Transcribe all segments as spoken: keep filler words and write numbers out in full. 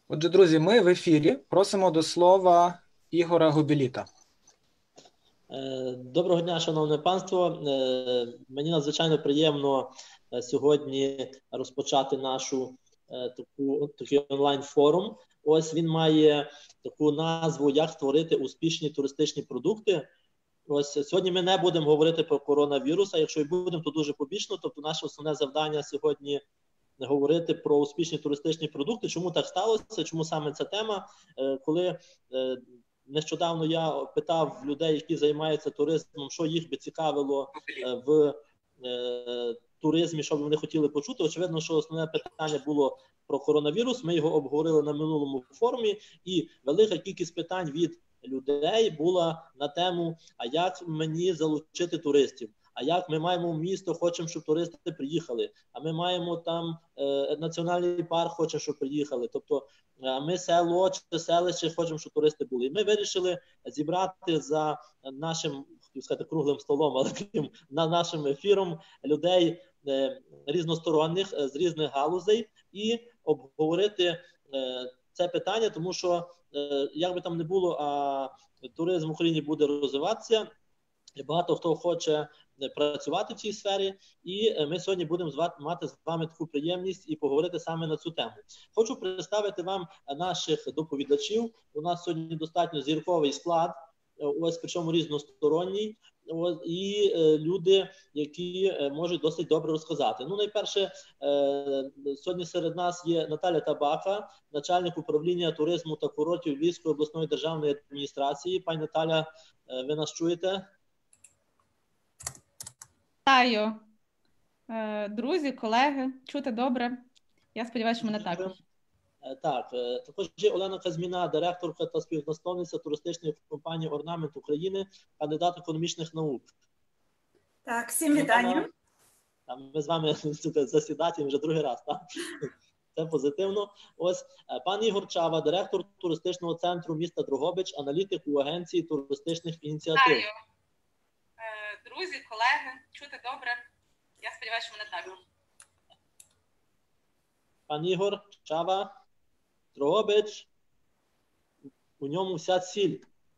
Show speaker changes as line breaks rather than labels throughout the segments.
Отже, друзі, ми в ефірі. Просимо до слова Ігора Губіліта.
Доброго дня, шановне панство. Мені надзвичайно приємно сьогодні розпочати нашу таку такий онлайн-форум. Ось він має таку назву «Як створити успішні туристичні продукти». Ось сьогодні ми не будемо говорити про коронавірус, а якщо і будемо, то дуже побічно. Тобто наше основне завдання сьогодні говорити про успішні туристичні продукти. Чому так сталося? Чому саме ця тема? Коли нещодавно я питав людей, які займаються туризмом, що їх би цікавило в е, туризмі, що б вони хотіли почути. Очевидно, що основне питання було про коронавірус. Ми його обговорили на минулому форумі, і велика кількість питань від людей була на тему, а як мені залучити туристів? А як ми маємо місто, хочемо, щоб туристи приїхали, а ми маємо там е, національний парк, хочемо, щоб приїхали. Тобто е, ми село чи селище хочемо, щоб туристи були. І ми вирішили зібрати за нашим, хотів сказати, круглим столом, але крім на нашим ефіром людей е, різносторонніх, е, з різних галузей і обговорити е, це питання, тому що, е, як би там не було, а туризм в Україні буде розвиватися. Багато хто хоче працювати в цій сфері, і ми сьогодні будемо мати з вами таку приємність і поговорити саме на цю тему. Хочу представити вам наших доповідачів. У нас сьогодні достатньо зірковий склад, ось причому різносторонній, ось, і е, люди, які е, можуть досить добре розказати. Ну, найперше, е, сьогодні серед нас є Наталя Табака, начальник управління туризму та курортів Львівської обласної державної адміністрації. Пані Наталя, е, ви нас чуєте?
Вітаю, друзі, колеги, чути добре. Я сподіваюся, що мене також.
Так, також є Олена Казміна, директорка та співзасновниця туристичної компанії «Орнамент України», кандидат економічних наук.
Так, всім вітання.
Ми з вами засідателі вже другий раз, так? Це позитивно. Ось пан Ігор Чава, директор туристичного центру міста Дрогобич, аналітик у агенції туристичних ініціатив.
Вітаю. Друзі, колеги, чути добре. Я сподіваюся, що мене також.
Пан Ігор Чава, Дрогобич, у ньому вся ціль.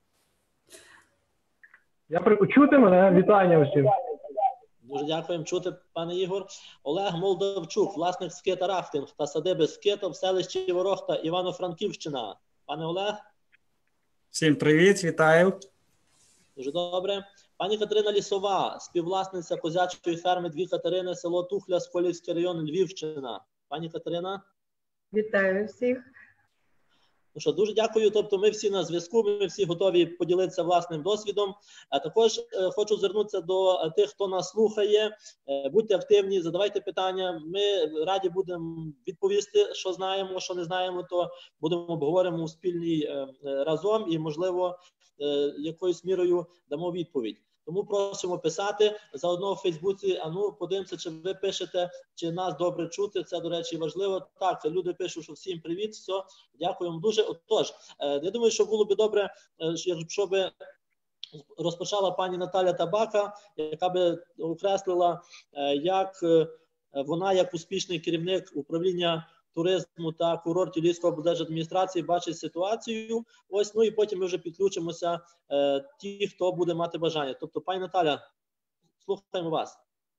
Я чути мене? Вітання усім.
Дуже дякуємо. Чути, пане Ігор. Олег Молдавчук, власник скита «Рафтинг» та садиби «Скита» в селищі Ворохта, Івано-Франківщина. Пане Олег.
Всім привіт, вітаю.
Дуже добре. Пані Катерина Лісова, співвласниця козячої ферми «Дві Катерини», село Тухля, Сколівський район, Львівщина. Пані Катерина.
Вітаю всіх.
Ну що, дуже дякую. Тобто ми всі на зв'язку, ми всі готові поділитися власним досвідом. А також е, хочу звернутися до тих, хто нас слухає. Е, будьте активні, задавайте питання. Ми раді будемо відповісти, що знаємо, що не знаємо, то будемо обговоримо у спільній е, разом і, можливо, е, якоюсь мірою дамо відповідь. Тому просимо писати. Заодно в Фейсбуці, а ну, подивимося, чи ви пишете, чи нас добре чути. Це, до речі, важливо. Так, люди пишуть, що всім привіт, все, дякуємо дуже. Отож, я думаю, що було б добре, якщо б розпочала пані Наталя Табака, яка би окреслила, як вона, як успішний керівник управління туризму та курортів Львівської облдержадміністрації бачить ситуацію. Ось, ну і потім ми вже підключимося е, ті, хто буде мати бажання. Тобто, пані Наталя, слухаємо вас.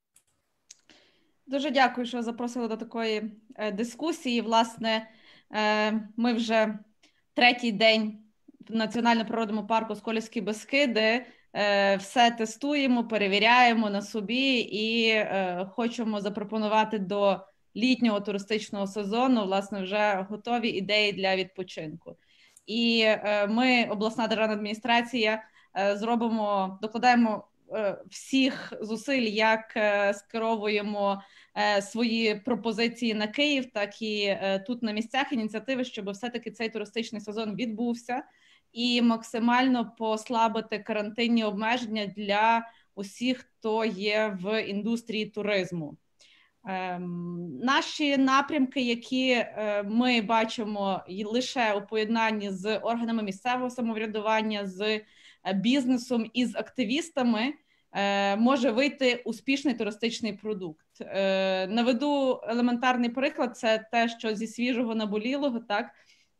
Дуже дякую, що запросили до такої е, дискусії. Власне, е, ми вже третій день в Національному природному парку Сколівські Бескиди е, все тестуємо, перевіряємо на собі і е, хочемо запропонувати до літнього туристичного сезону, власне, вже готові ідеї для відпочинку. І е, ми, обласна державна адміністрація, е, зробимо, докладаємо е, всіх зусиль, як е, скеровуємо е, свої пропозиції на Київ, так і е, тут на місцях ініціативи, щоб все-таки цей туристичний сезон відбувся і максимально послабити карантинні обмеження для усіх, хто є в індустрії туризму. Ем, наші напрямки, які е, ми бачимо лише у поєднанні з органами місцевого самоврядування, з е, бізнесом і з активістами, е, може вийти успішний туристичний продукт. Е, наведу елементарний приклад, це те, що зі свіжого наболілого, так,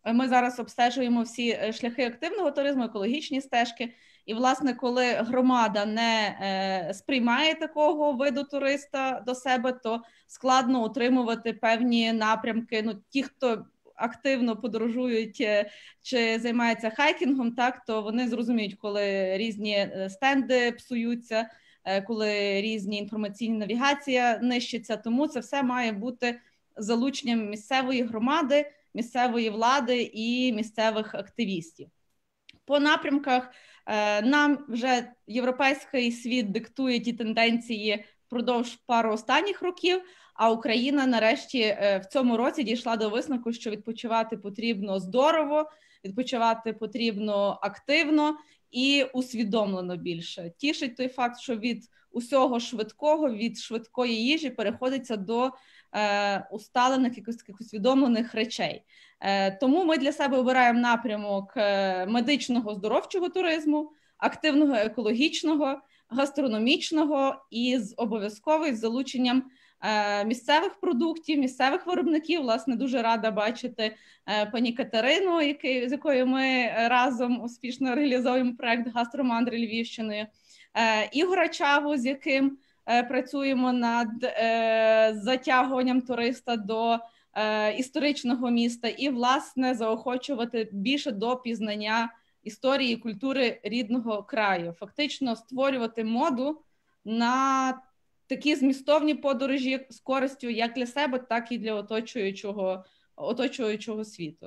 Ми зараз обстежуємо всі шляхи активного туризму, екологічні стежки. І, власне, коли громада не е, сприймає такого виду туриста до себе, то складно утримувати певні напрямки. Ну, ті, хто активно подорожують чи займаються хайкінгом, так, то вони зрозуміють, коли різні стенди псуються, коли різні інформаційні навігація нищиться. Тому це все має бути залученням місцевої громади, місцевої влади і місцевих активістів. По напрямках нам вже європейський світ диктує ті тенденції впродовж пару останніх років, а Україна нарешті в цьому році дійшла до висновку, що відпочивати потрібно здорово, відпочивати потрібно активно і усвідомлено більше. Тішить той факт, що від усього швидкого, від швидкої їжі переходиться до е, усталених, якось таких усвідомлених речей. Е, тому ми для себе обираємо напрямок медичного здоровчого туризму, активного екологічного, гастрономічного і з обов'язковим залученням е, місцевих продуктів, місцевих виробників. Власне, дуже рада бачити е, пані Катерину, який, з якою ми разом успішно реалізуємо проект «Гастромандри Львівщиною», е, Ігора Чаву, з яким е, працюємо над е, затягуванням туриста до е, історичного міста і, власне, заохочувати більше до пізнання історії і культури рідного краю. Фактично створювати моду на такі змістовні подорожі з користю як для себе, так і для оточуючого, оточуючого світу.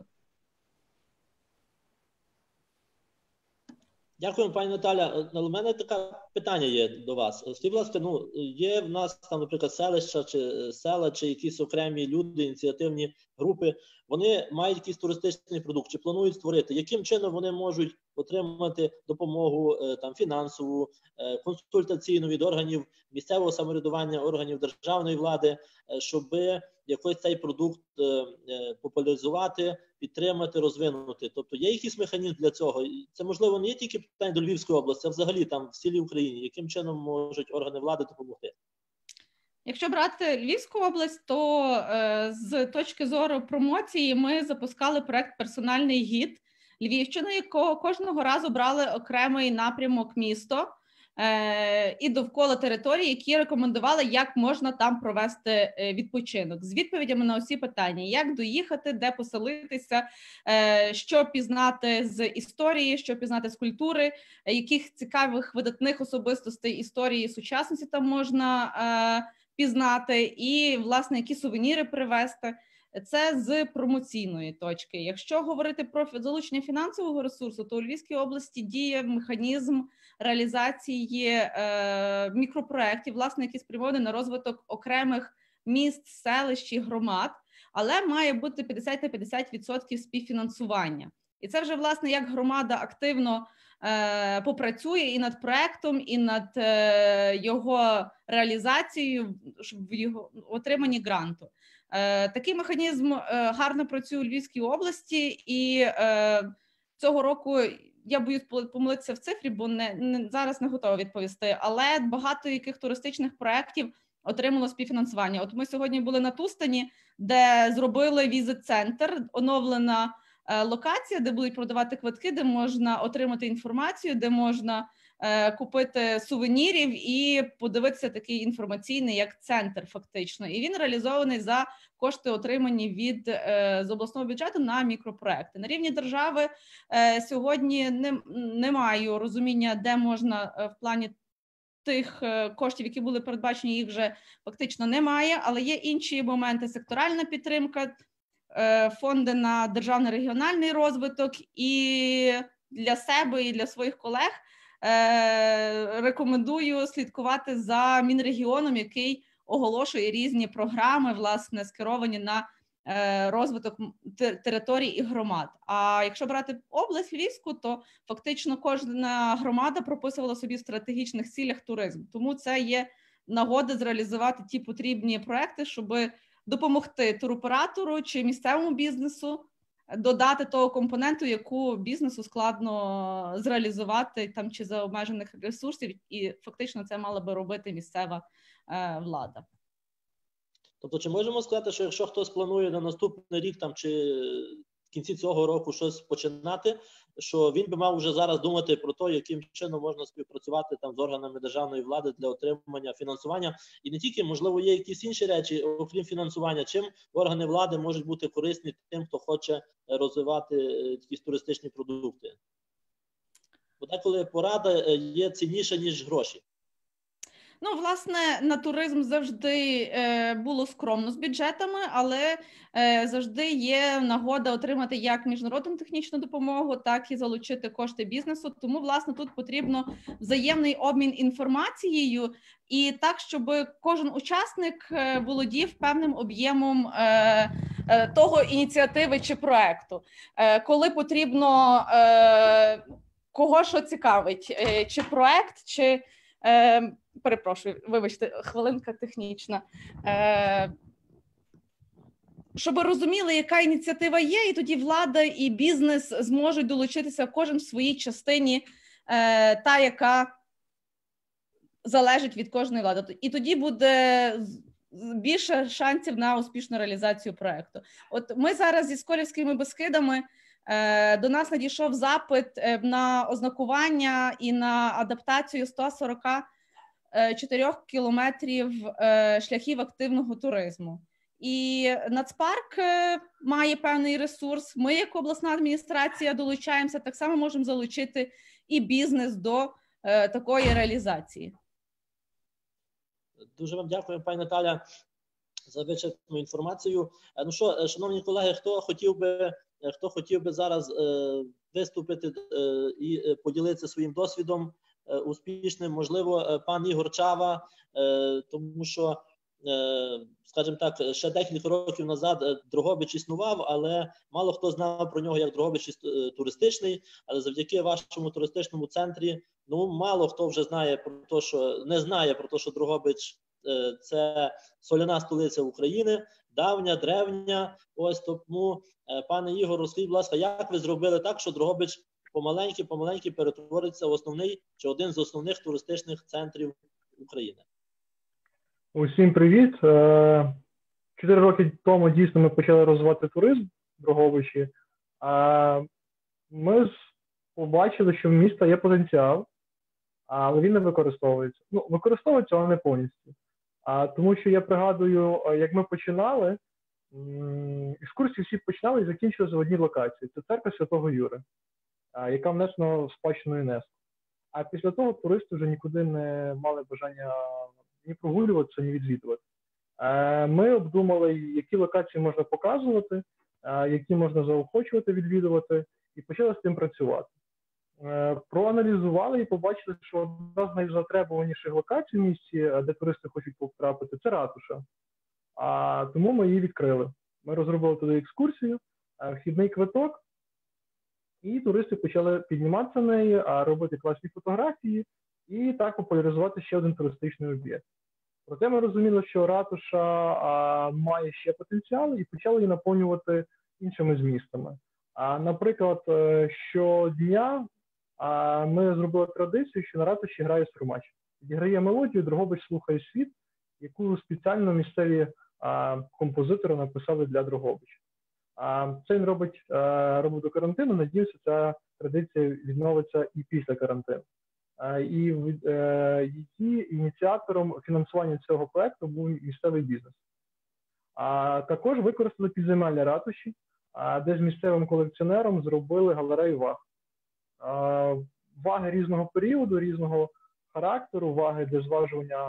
Дякую, пані Наталя. У мене таке питання є до вас. Скажіть, будь ласка, ну, є в нас там, наприклад, селища чи села, чи якісь окремі люди, ініціативні групи, вони мають якийсь туристичний продукт, чи планують створити. Яким чином вони можуть отримати допомогу там фінансову, консультаційну від органів місцевого самоврядування, органів державної влади, щоб якось цей продукт популяризувати, підтримати, розвинути? Тобто є якийсь механізм для цього? Це, можливо, не є тільки питання до Львівської області, а взагалі там в цілій Україні. Яким чином можуть органи влади допомогти?
Якщо брати Львівську область, то е, з точки зору промоції ми запускали проект «Персональний гід Львівщини», якого кожного разу брали окремий напрямок місто е, і довкола території, які рекомендували, як можна там провести відпочинок. З відповідями на усі питання: як доїхати, де поселитися, е, що пізнати з історії, що пізнати з культури, яких цікавих видатних особистостей історії сучасності там можна е, пізнати, і, власне, які сувеніри привезти. Це з промоційної точки. Якщо говорити про залучення фінансового ресурсу, то у Львівській області діє механізм реалізації е, мікропроєктів, власне, які спрямовані на розвиток окремих міст, селищ і громад, але має бути п'ятдесят на п'ятдесят відсотків співфінансування. І це вже, власне, як громада активно е, попрацює і над проектом, і над е, його реалізацією в його отриманні гранту. Е, такий механізм е, гарно працює у Львівській області, і е, цього року, я боюсь помилитися в цифрі, бо не, не, зараз не готова відповісти, але багато яких туристичних проєктів отримало співфінансування. От ми сьогодні були на Тустані, де зробили візит-центр, оновлена е, локація, де будуть продавати квитки, де можна отримати інформацію, де можна е, купити сувенірів і подивитися такий інформаційний, як центр фактично. І він реалізований за кошти, отримані від е, з обласного бюджету на мікропроекти. На рівні держави е, сьогодні не, не маю розуміння, де можна е, в плані тих коштів, які були передбачені, їх вже фактично немає, але є інші моменти: секторальна підтримка, фонди на державний регіональний розвиток. І для себе, і для своїх колег рекомендую слідкувати за Мінрегіоном, який оголошує різні програми, власне, скеровані на розвиток територій і громад. А якщо брати область Львівську, то фактично кожна громада прописувала собі в стратегічних цілях туризм. Тому це є нагода зреалізувати ті потрібні проекти, щоб допомогти туроператору чи місцевому бізнесу додати того компоненту, яку бізнесу складно зреалізувати там чи за обмежених ресурсів, і фактично це мала би робити місцева е, влада.
Тобто, чи можемо сказати, що якщо хтось планує на наступний рік там чи кінці цього року щось починати, що він би мав вже зараз думати про те, яким чином можна співпрацювати там з органами державної влади для отримання фінансування. І не тільки, можливо, є якісь інші речі, окрім фінансування, чим органи влади можуть бути корисні тим, хто хоче розвивати якісь туристичні продукти. Бо деколи порада є цінніша, ніж гроші.
Ну, власне, на туризм завжди е, було скромно з бюджетами, але е, завжди є нагода отримати як міжнародну технічну допомогу, так і залучити кошти бізнесу. Тому, власне, тут потрібно взаємний обмін інформацією і так, щоб кожен учасник е, володів певним об'ємом е, е, того ініціативи чи проекту. Е, коли потрібно, е, кого що цікавить, е, чи проект, чи... Е, Перепрошую, вибачте, хвилинка технічна. Е, щоб розуміли, яка ініціатива є, і тоді влада і бізнес зможуть долучитися кожен в своїй частині, е, та, яка залежить від кожної влади. І тоді буде більше шансів на успішну реалізацію проєкту. От ми зараз зі Сколівськими Бескидами, е, до нас надійшов запит на ознакування і на адаптацію сто сорок чотирьох кілометрів шляхів активного туризму. І Нацпарк має певний ресурс. Ми, як обласна адміністрація, долучаємося, так само можемо залучити і бізнес до такої реалізації.
Дуже вам дякую, пані Наталя, за вичерпну інформацію. Ну що, шановні колеги, хто хотів би, хто хотів би зараз виступити і поділитися своїм досвідом успішним, можливо, пан Ігор Чава, тому що, скажімо так, ще декілька років назад Дрогобич існував, але мало хто знав про нього як Дрогобич туристичний, але завдяки вашому туристичному центрі, ну, мало хто вже знає про те, що, не знає про те, що Дрогобич – це соляна столиця України, давня, древня. Ось тому, пане Ігор, розкажіть, будь ласка, як ви зробили так, що Дрогобич помаленьки-помаленьки перетвориться в основний чи один з основних туристичних центрів України?
Усім привіт. Чотири роки тому дійсно ми почали розвивати туризм в Дрогобичі. Ми побачили, що в міста є потенціал, але він не використовується. Ну, використовується, але не повністю. Тому що я пригадую, як ми починали, екскурсії всі починали і закінчилися в одній локації. Це церква Святого Юри, яка внесена в спадщину ЮНЕСКО. А після того туристи вже нікуди не мали бажання ні прогулюватися, ні відвідувати. Ми обдумали, які локації можна показувати, які можна заохочувати відвідувати, і почали з тим працювати. Проаналізували і побачили, що одна з найзатребуваніших локацій в місті, де туристи хочуть потрапити, це ратуша. А тому ми її відкрили. Ми розробили туди екскурсію, вхідний квиток, і туристи почали підніматися на неї, робити класні фотографії і так популяризувати ще один туристичний об'єкт. Проте ми розуміли, що ратуша а, має ще потенціал і почали її наповнювати іншими змістами. А, наприклад, щодня а, ми зробили традицію, що на ратуші грає сурмач. Відіграє мелодію, Дрогобич слухає світ, яку спеціально місцеві а, композитори написали для Дрогобича. А, це він робить, а, робить до карантину, надіюся, ця традиція відновиться і після карантину. І її ініціатором фінансування цього проєкту був місцевий бізнес. А також використали підземелля ратуші, де з місцевим колекціонером зробили галерею ваг. Ваги різного періоду, різного характеру, ваги для зважування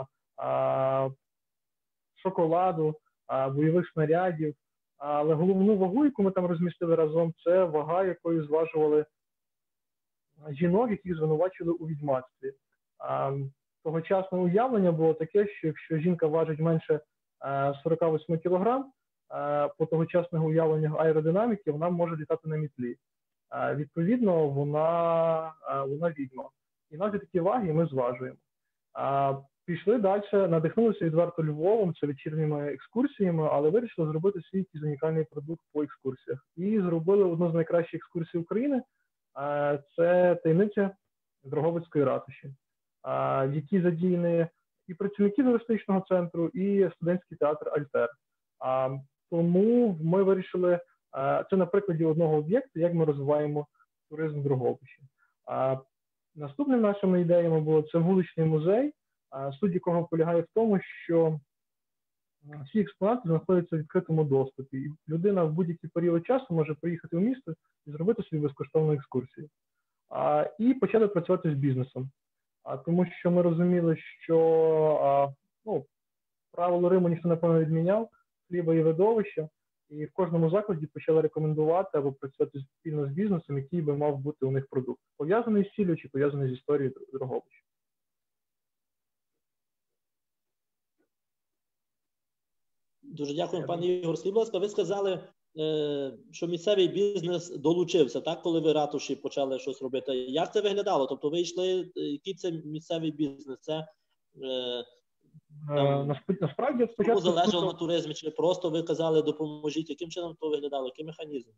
шоколаду, бойових снарядів. Але головну вагу, яку ми там розмістили разом, це вага, якою зважували жінок, яких звинувачили у відьмацтві. Тогочасне уявлення було таке, що якщо жінка важить менше сорок вісім кілограм, по тогочасних уявленнях аеродинаміки вона може літати на мітлі. Відповідно, вона, вона відьма. І навіть такі ваги ми зважуємо. Пішли далі, надихнулися відверто Львовом, це вечірніми екскурсіями, але вирішили зробити свій якийсь унікальний продукт по екскурсіях. І зробили одну з найкращих екскурсій України. Це таємниця Дрогобицької ратуші, в якій задіяні і працівники туристичного центру, і студентський театр «Альтер». Тому ми вирішили Це на прикладі одного об'єкту, як ми розвиваємо туризм в Дрогобичі. Наступним нашими ідеями було це вуличний музей, суть якого полягає в тому, що всі експонати знаходяться в відкритому доступі. І людина в будь-який період часу може приїхати в місто і зробити собі безкоштовну екскурсію. І почати працювати з бізнесом. Тому що ми розуміли, що ну, правило Риму ніхто, напевно, не відміняв, хліба і видовища. І в кожному закладі почали рекомендувати або працювати спільно з бізнесом, який би мав бути у них продукт. Пов'язаний з ціллю чи пов'язаний з історією Дрогобича.
Дуже дякую, пане Ігор. Скажіть, будь ласка, ви сказали, що місцевий бізнес долучився, так, коли ви ратуші почали щось робити. Як це виглядало? Тобто ви йшли, який це місцевий бізнес? Це там,
насправді спочатку
залежало на туризмі, чи просто ви казали, допоможіть? Яким чином то виглядало? Який механізм?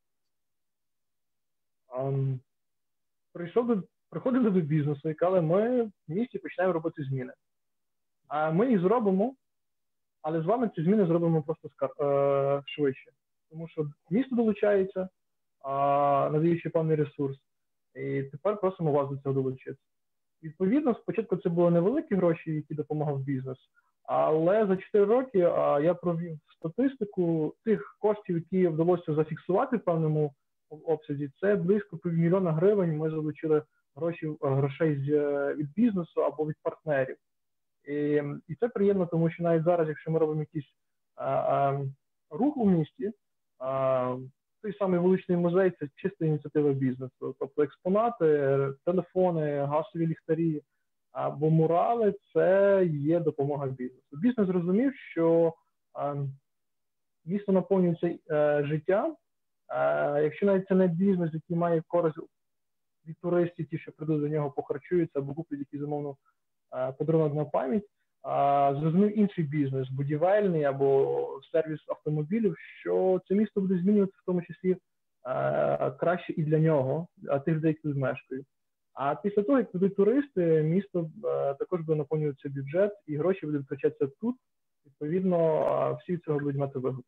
Um, прийшов до, приходили до бізнесу і казали, ми в місті починаємо робити зміни. А ми їх зробимо, але з вами ці зміни зробимо просто е, швидше. Тому що місто долучається, е, надаючи певний ресурс, і тепер просимо вас до цього долучитися. Відповідно, спочатку це були невеликі гроші, які допомагав бізнес, але за чотири роки а, я провів статистику тих коштів, які вдалося зафіксувати в певному обсязі. Це близько півмільйона гривень ми залучили гроші, грошей з, від бізнесу або від партнерів. І, і це приємно, тому що навіть зараз, якщо ми робимо якийсь а, а, рух у місті, а, той самий вуличний музей – це чиста ініціатива бізнесу. Тобто експонати, телефони, газові ліхтарі або мурали – це є допомога бізнесу. Бізнес зрозумів, що а, місто наповнюється а, життям. А, якщо навіть це не бізнес, який має користь від туристів, ті, що прийдуть до нього, похарчуються або куплять якийсь замовно подарунок на пам'ять, зрозумів інший бізнес, будівельний або сервіс автомобілів, що це місто буде змінюватися в тому числі краще і для нього, а тих людей, які тут мешкають. А після того, як прийдуть туристи, місто також буде наповнюватися бюджет і гроші будуть втрачатися тут. Відповідно, всі від цього будуть мати вигоду.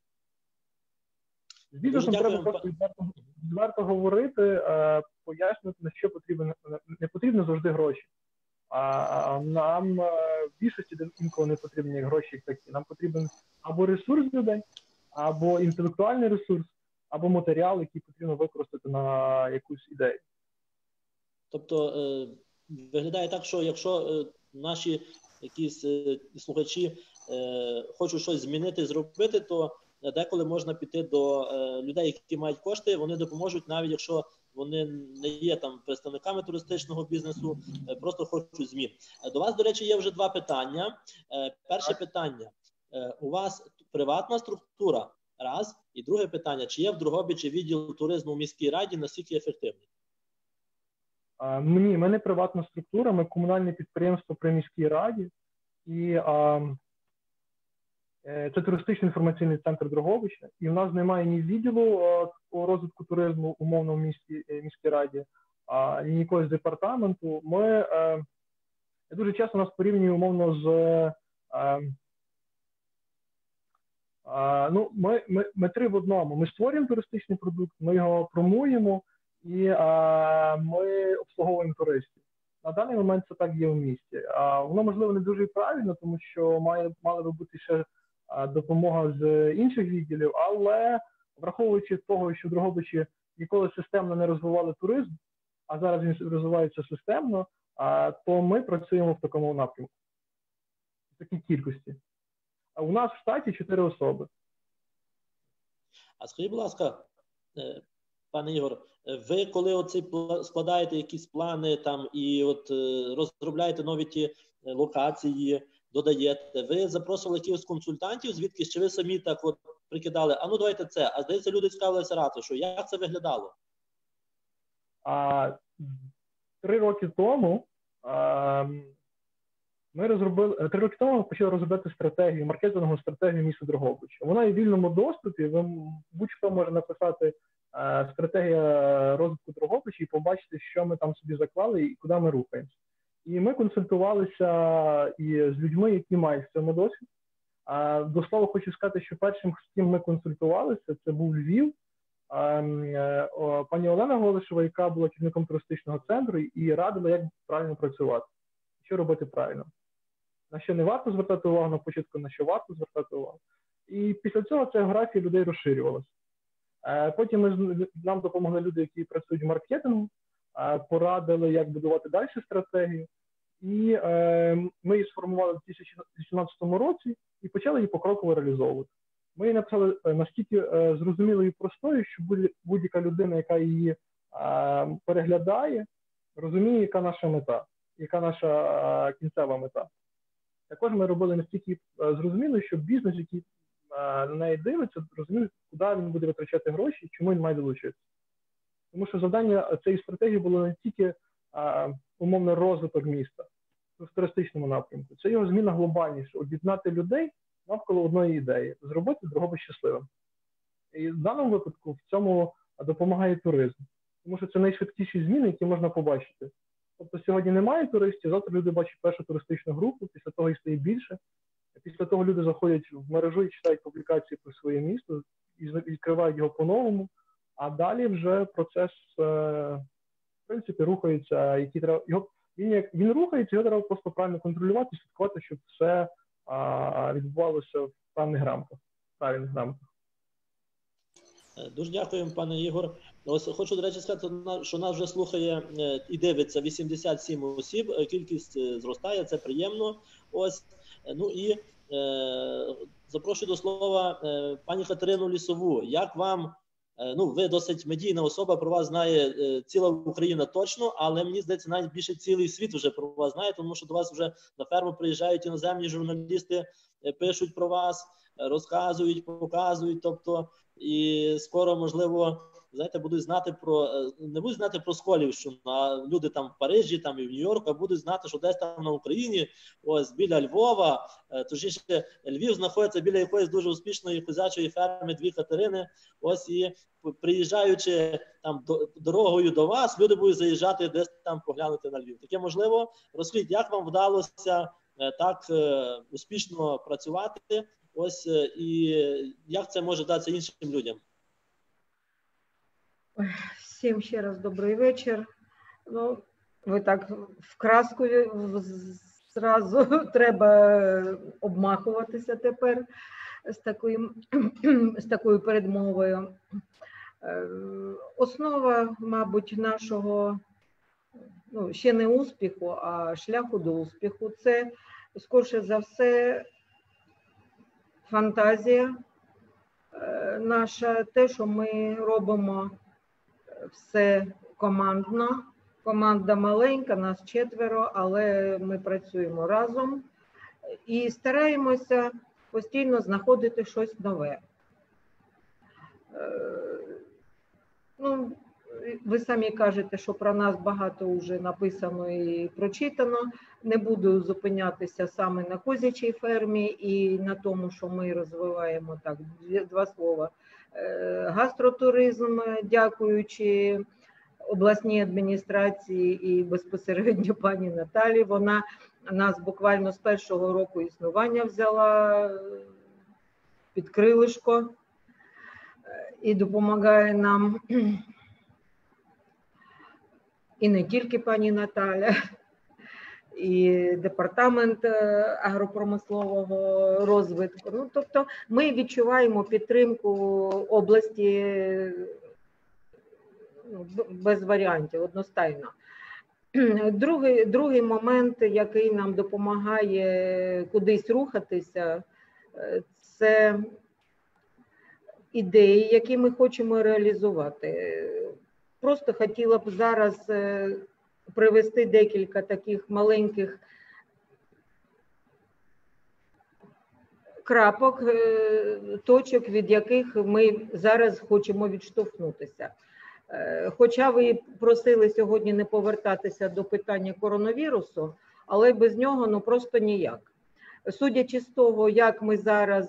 З бізнесом треба просто відверто, відверто говорити, пояснювати, на що потрібно, не потрібно завжди гроші. А нам в більшості інколи не потрібні гроші як такі. Нам потрібен або ресурс людей, або інтелектуальний ресурс, або матеріал, який потрібно використати на якусь ідею.
Тобто е, виглядає так, що якщо е, наші якісь е, слухачі е, хочуть щось змінити, зробити, то деколи можна піти до е, людей, які мають кошти, вони допоможуть, навіть якщо вони не є там представниками туристичного бізнесу, просто хочуть змін. До вас, до речі, є вже два питання. Перше питання. У вас приватна структура? Раз. І друге питання. Чи є в Дрогобичі відділ туризму в міській раді, наскільки ефективний?
Ні, ми не приватна структура, ми комунальне підприємство при міській раді. І а, це туристичний інформаційний центр Дрогобича. І в нас немає ні відділу а, по розвитку туризму умовно в місті, міській раді, а, ні якогось департаменту. Ми а, дуже часто нас порівнює умовно з... А, а, ну, ми, ми, ми три в одному. Ми створюємо туристичний продукт, ми його промуємо і а, ми обслуговуємо туристів. На даний момент це так є в місті. А, воно, можливо, не дуже правильно, тому що має, мала би бути ще а, допомога з інших відділів, але враховуючи того, що в Дрогобичі ніколи системно не розвивали туризм, а зараз він розвивається системно, а, то ми працюємо в такому напрямку, в такій кількості. А у нас в штаті чотири особи.
А скажіть, будь ласка, пане Ігор, ви коли оці складаєте якісь плани там і от розробляєте нові ті локації, додаєте, ви запросили якихось консультантів, звідки чи ви самі так от прикидали, а ну давайте це, а здається, люди цікавилися ратушу, як це виглядало?
А, три роки тому а, ми розробили, три роки тому ми почали розробляти стратегію, маркетингову стратегію міста Дрогобича. Вона є в вільному доступі, ви, будь-хто може написати а, стратегія розвитку Дрогобича і побачити, що ми там собі заклали і куди ми рухаємося. І ми консультувалися і з людьми, які мають в цьому досвід. А, до слова, хочу сказати, що першим, з ким ми консультувалися, це був Львів, пані Олена Голишева, яка була керівником туристичного центру і радила, як правильно працювати, що робити правильно. На що не варто звертати увагу на початку, на що варто звертати увагу. І після цього ця географія людей розширювалася. Потім ми, нам допомогли люди, які працюють в маркетингу, порадили, як будувати далі стратегію. І ми її сформували в дві тисячі вісімнадцятому році і почали її покроково реалізовувати. Ми її написали настільки зрозумілою і простою, що будь-яка людина, яка її переглядає, розуміє, яка наша мета, яка наша кінцева мета. Також ми робили настільки зрозуміло, щоб бізнес, який на неї дивиться, розуміє, куди він буде витрачати гроші і чому він має долучитися. Тому що завдання цієї стратегії було не тільки умовно розвиток міста в туристичному напрямку, це його зміна глобальніше, об'єднати людей навколо одної ідеї, зробити другого щасливим. І в даному випадку в цьому допомагає туризм, тому що це найшвидкіші зміни, які можна побачити. Тобто сьогодні немає туристів, завтра люди бачать першу туристичну групу, після того їх стає більше. Після того люди заходять в мережу і читають публікації про своє місто, і відкривають його по-новому, а далі вже процес, в принципі, рухається, який треба, його, він, як, він рухається, його треба просто правильно контролювати, слідкувати, щоб все а, відбувалося в певних рамках, правильних рамках.
Дуже дякуємо, пане Ігор. Ось хочу, до речі, сказати, що нас вже слухає і дивиться вісімдесят сім осіб, кількість зростає, це приємно. Ось, ну і е, запрошую до слова е, пані Катерину Лісову. Як вам, е, ну, ви досить медійна особа, про вас знає е, ціла Україна точно, але мені здається, навіть більше цілий світ вже про вас знає, тому що до вас вже на ферму приїжджають іноземні журналісти, е, пишуть про вас, е, розказують, показують, тобто і скоро, можливо, знаєте, будуть знати про, не будуть знати про Сколівщину, а люди там в Парижі, там і в Нью-Йорку, а будуть знати, що десь там на Україні, ось біля Львова, точніше, Львів знаходиться біля якоїсь дуже успішної козячої ферми Дві Катерини, ось і приїжджаючи там дорогою до вас, люди будуть заїжджати десь там поглянути на Львів. Таке можливо. Розкажіть, як вам вдалося так успішно працювати, ось, і як це може датися іншим людям?
Всім ще раз добрий вечір. Ну, ви так в краску зразу треба обмахуватися тепер з такою, з такою передмовою. Основа, мабуть, нашого, ну, ще не успіху, а шляху до успіху – це, скоріше за все, фантазія наша, те, що ми робимо все командно. Команда маленька, нас четверо, але ми працюємо разом і стараємося постійно знаходити щось нове. Ну, ви самі кажете, що про нас багато вже написано і прочитано. Не буду зупинятися саме на козячій фермі і на тому, що ми розвиваємо, так, два слова, гастротуризм, дякуючи обласній адміністрації і безпосередньо пані Наталі. Вона нас буквально з першого року існування взяла під крилишко і допомагає нам. І не тільки пані Наталя, і департамент агропромислового розвитку. Ну, тобто ми відчуваємо підтримку області без варіантів, одностайно. Другий, другий момент, який нам допомагає кудись рухатися, це ідеї, які ми хочемо реалізувати. Просто хотіла б зараз привести декілька таких маленьких крапок, точок, від яких ми зараз хочемо відштовхнутися. Хоча ви просили сьогодні не повертатися до питання коронавірусу, але без нього ну просто ніяк. Судячи з того, як ми зараз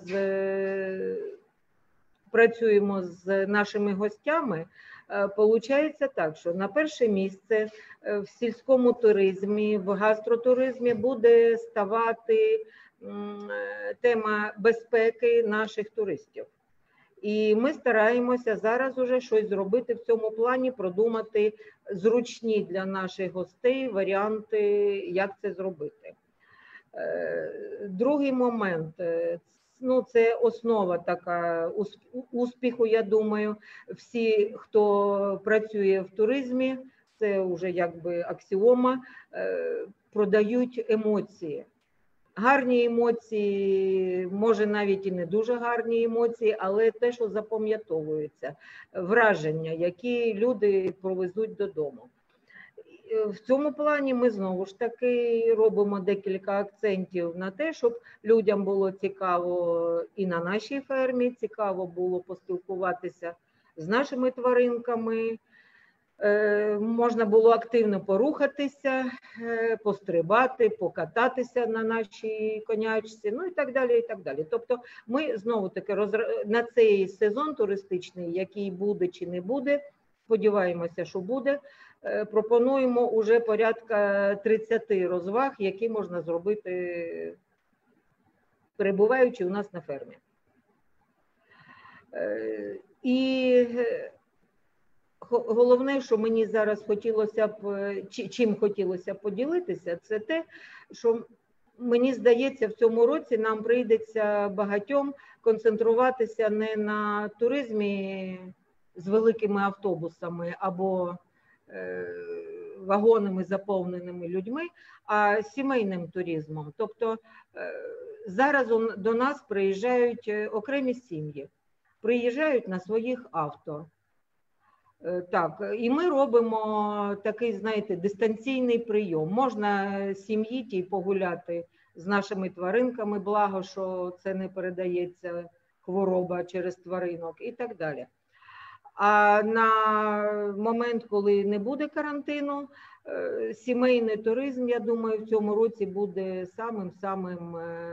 працюємо з нашими гостями, получається так, що на перше місце в сільському туризмі, в гастротуризмі буде ставати тема безпеки наших туристів. І ми стараємося зараз уже щось зробити в цьому плані, продумати зручні для наших гостей варіанти, як це зробити. Другий момент, ну це основа така успіху, я думаю. Всі, хто працює в туризмі, це вже якби аксіома, продають емоції. Гарні емоції, може навіть і не дуже гарні емоції, але те, що запам'ятовується, враження, які люди провезуть додому. В цьому плані ми знову ж таки робимо декілька акцентів на те, щоб людям було цікаво і на нашій фермі, цікаво було поспілкуватися з нашими тваринками, можна було активно порухатися, пострибати, покататися на нашій конячці, ну і так далі, і так далі. Тобто ми знову-таки на цей сезон туристичний, який буде чи не буде, сподіваємося, що буде, пропонуємо уже порядка тридцяти розваг, які можна зробити, перебуваючи у нас на фермі. І головне, що мені зараз хотілося б, чим хотілося б поділитися, це те, що мені здається, в цьому році нам прийдеться багатьом концентруватися не на туризмі з великими автобусами або вагонами, заповненими людьми, а сімейним туризмом. Тобто зараз до нас приїжджають окремі сім'ї, приїжджають на своїх авто. Так, і ми робимо такий, знаєте, дистанційний прийом. Можна сім'ї тій погуляти з нашими тваринками, благо, що це не передається хвороба через тваринок і так далі. А на момент, коли не буде карантину, сімейний туризм, я думаю, в цьому році буде самим-самим,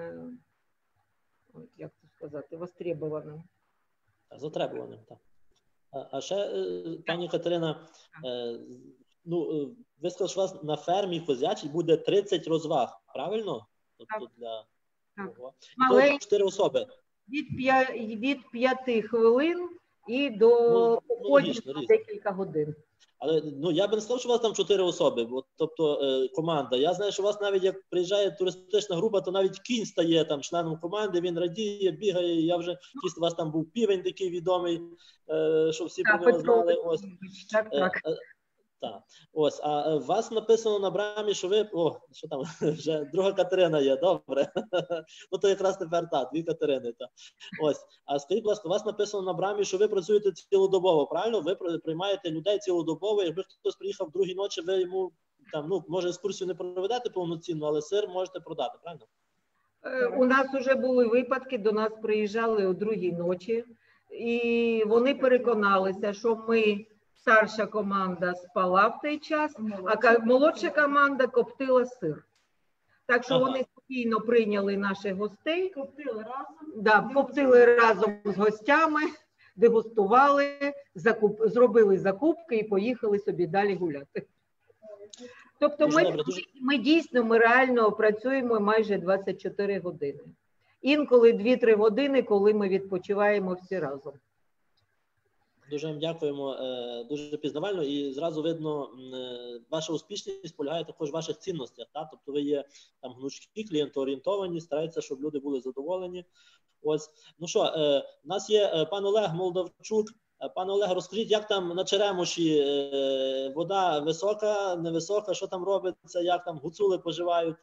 як це сказати, востребованим.
Затребуваним, так. А ще, пані Катерина, ну, ви сказали, що у вас на фермі козячій буде тридцять розваг, правильно? Тобто для
маленькі,
чотири особи.
Від п'яти хвилин і до
ну,
походів
ну,
на декілька годин.
Але ну, я би не сказав, що у вас там чотири особи, бо, тобто е, команда. Я знаю, що у вас навіть, як приїжджає туристична група, то навіть кінь стає там членом команди, він радіє, бігає. Я вже, тісно, у вас там був півень такий відомий, е, що всі
так,
про нього знали. Ось.
Так, так.
Е, е, так. Ось, а у вас написано на брамі, що ви, о, що там, вже друга Катерина є, добре. Ну, то якраз тепер так, дві Катерини. Та. Ось, а скажіть, будь ласка, у вас написано на брамі, що ви працюєте цілодобово, правильно? Ви приймаєте людей цілодобово, якби хтось приїхав в другій ночі, ви йому, там, ну, може, екскурсію не проведете повноцінно, але сир можете продати, правильно?
У нас вже були випадки, до нас приїжджали о другій ночі, і вони переконалися, що ми, старша команда, спала в той час, а молодша команда коптила сир. Так що ага. Вони спокійно прийняли наших гостей, коптили разом, да, коптили разом з гостями, дегустували, закуп, зробили закупки і поїхали собі далі гуляти. Тобто ми, ми, ми дійсно, ми реально працюємо майже двадцять чотири години. Інколи дві-три години, коли ми відпочиваємо всі разом.
Дуже вам дякуємо, дуже пізнавально, і зразу видно, ваша успішність полягає також в ваших цінностях. Так? Тобто ви є там гнучкі, клієнтоорієнтовані, стараються, щоб люди були задоволені. Ось. Ну що, у нас є пан Олег Молдавчук. Пане Олег, розкажіть, як там на Черемоші вода висока, невисока, що там робиться, як там гуцули поживають?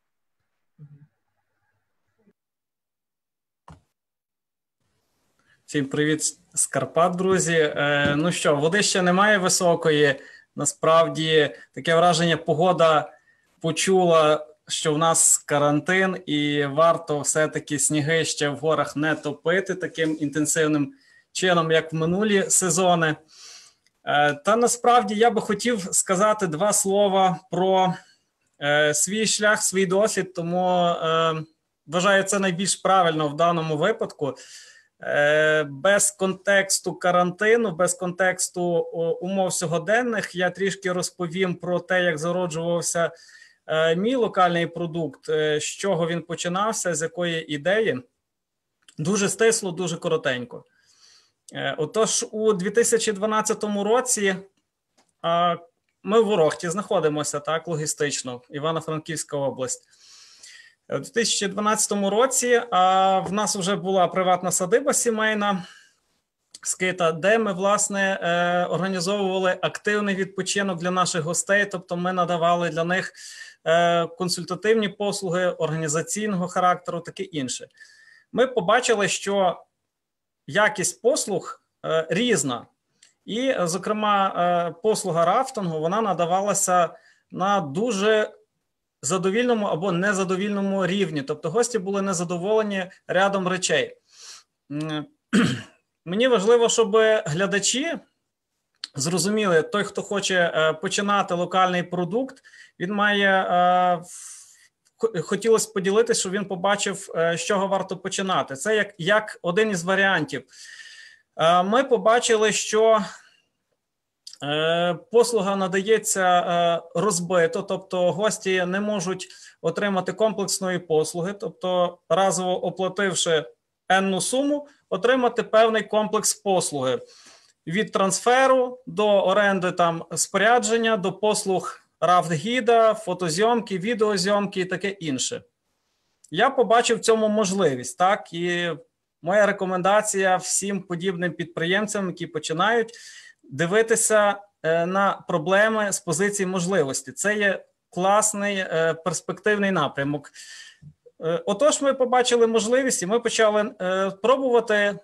Всім привіт з Карпат, друзі. Е, ну що, води ще немає високої. Насправді, таке враження, погода почула, що в нас карантин і варто все-таки сніги ще в горах не топити таким інтенсивним чином, як в минулі сезони. Е, та насправді я би хотів сказати два слова про е, свій шлях, свій досвід, тому е, вважаю це найбільш правильно в даному випадку. Без контексту карантину, без контексту умов сьогоденних я трішки розповім про те, як зароджувався мій локальний продукт, з чого він починався, з якої ідеї. Дуже стисло, дуже коротенько. Отож, у дві тисячі дванадцятому році ми в Ворохті знаходимося, так, логістично, Івано-Франківська область. У дві тисячі дванадцятому році в нас вже була приватна садиба сімейна Скита, де ми, власне, організовували активний відпочинок для наших гостей, тобто ми надавали для них консультативні послуги організаційного характеру, таке інше. Ми побачили, що якість послуг е, різна. І, зокрема, е, послуга рафтингу, вона надавалася на дуже задовільному або незадовільному рівні. Тобто гості були незадоволені рядом речей. Мені важливо, щоб глядачі зрозуміли, той, хто хоче е, починати локальний продукт, він має... Е, хотілося поділитися, що він побачив, з чого варто починати. Це як, як один із варіантів. Ми побачили, що послуга надається розбито, тобто гості не можуть отримати комплексної послуги, тобто разово оплативши енну суму, отримати певний комплекс послуги. Від трансферу до оренди там спорядження, до послуг рафт-гіда, фотозйомки, відеозйомки і таке інше. Я побачив в цьому можливість, так, і моя рекомендація всім подібним підприємцям, які починають, дивитися на проблеми з позиції можливості. Це є класний, перспективний напрямок. Отож, ми побачили можливість і ми почали пробувати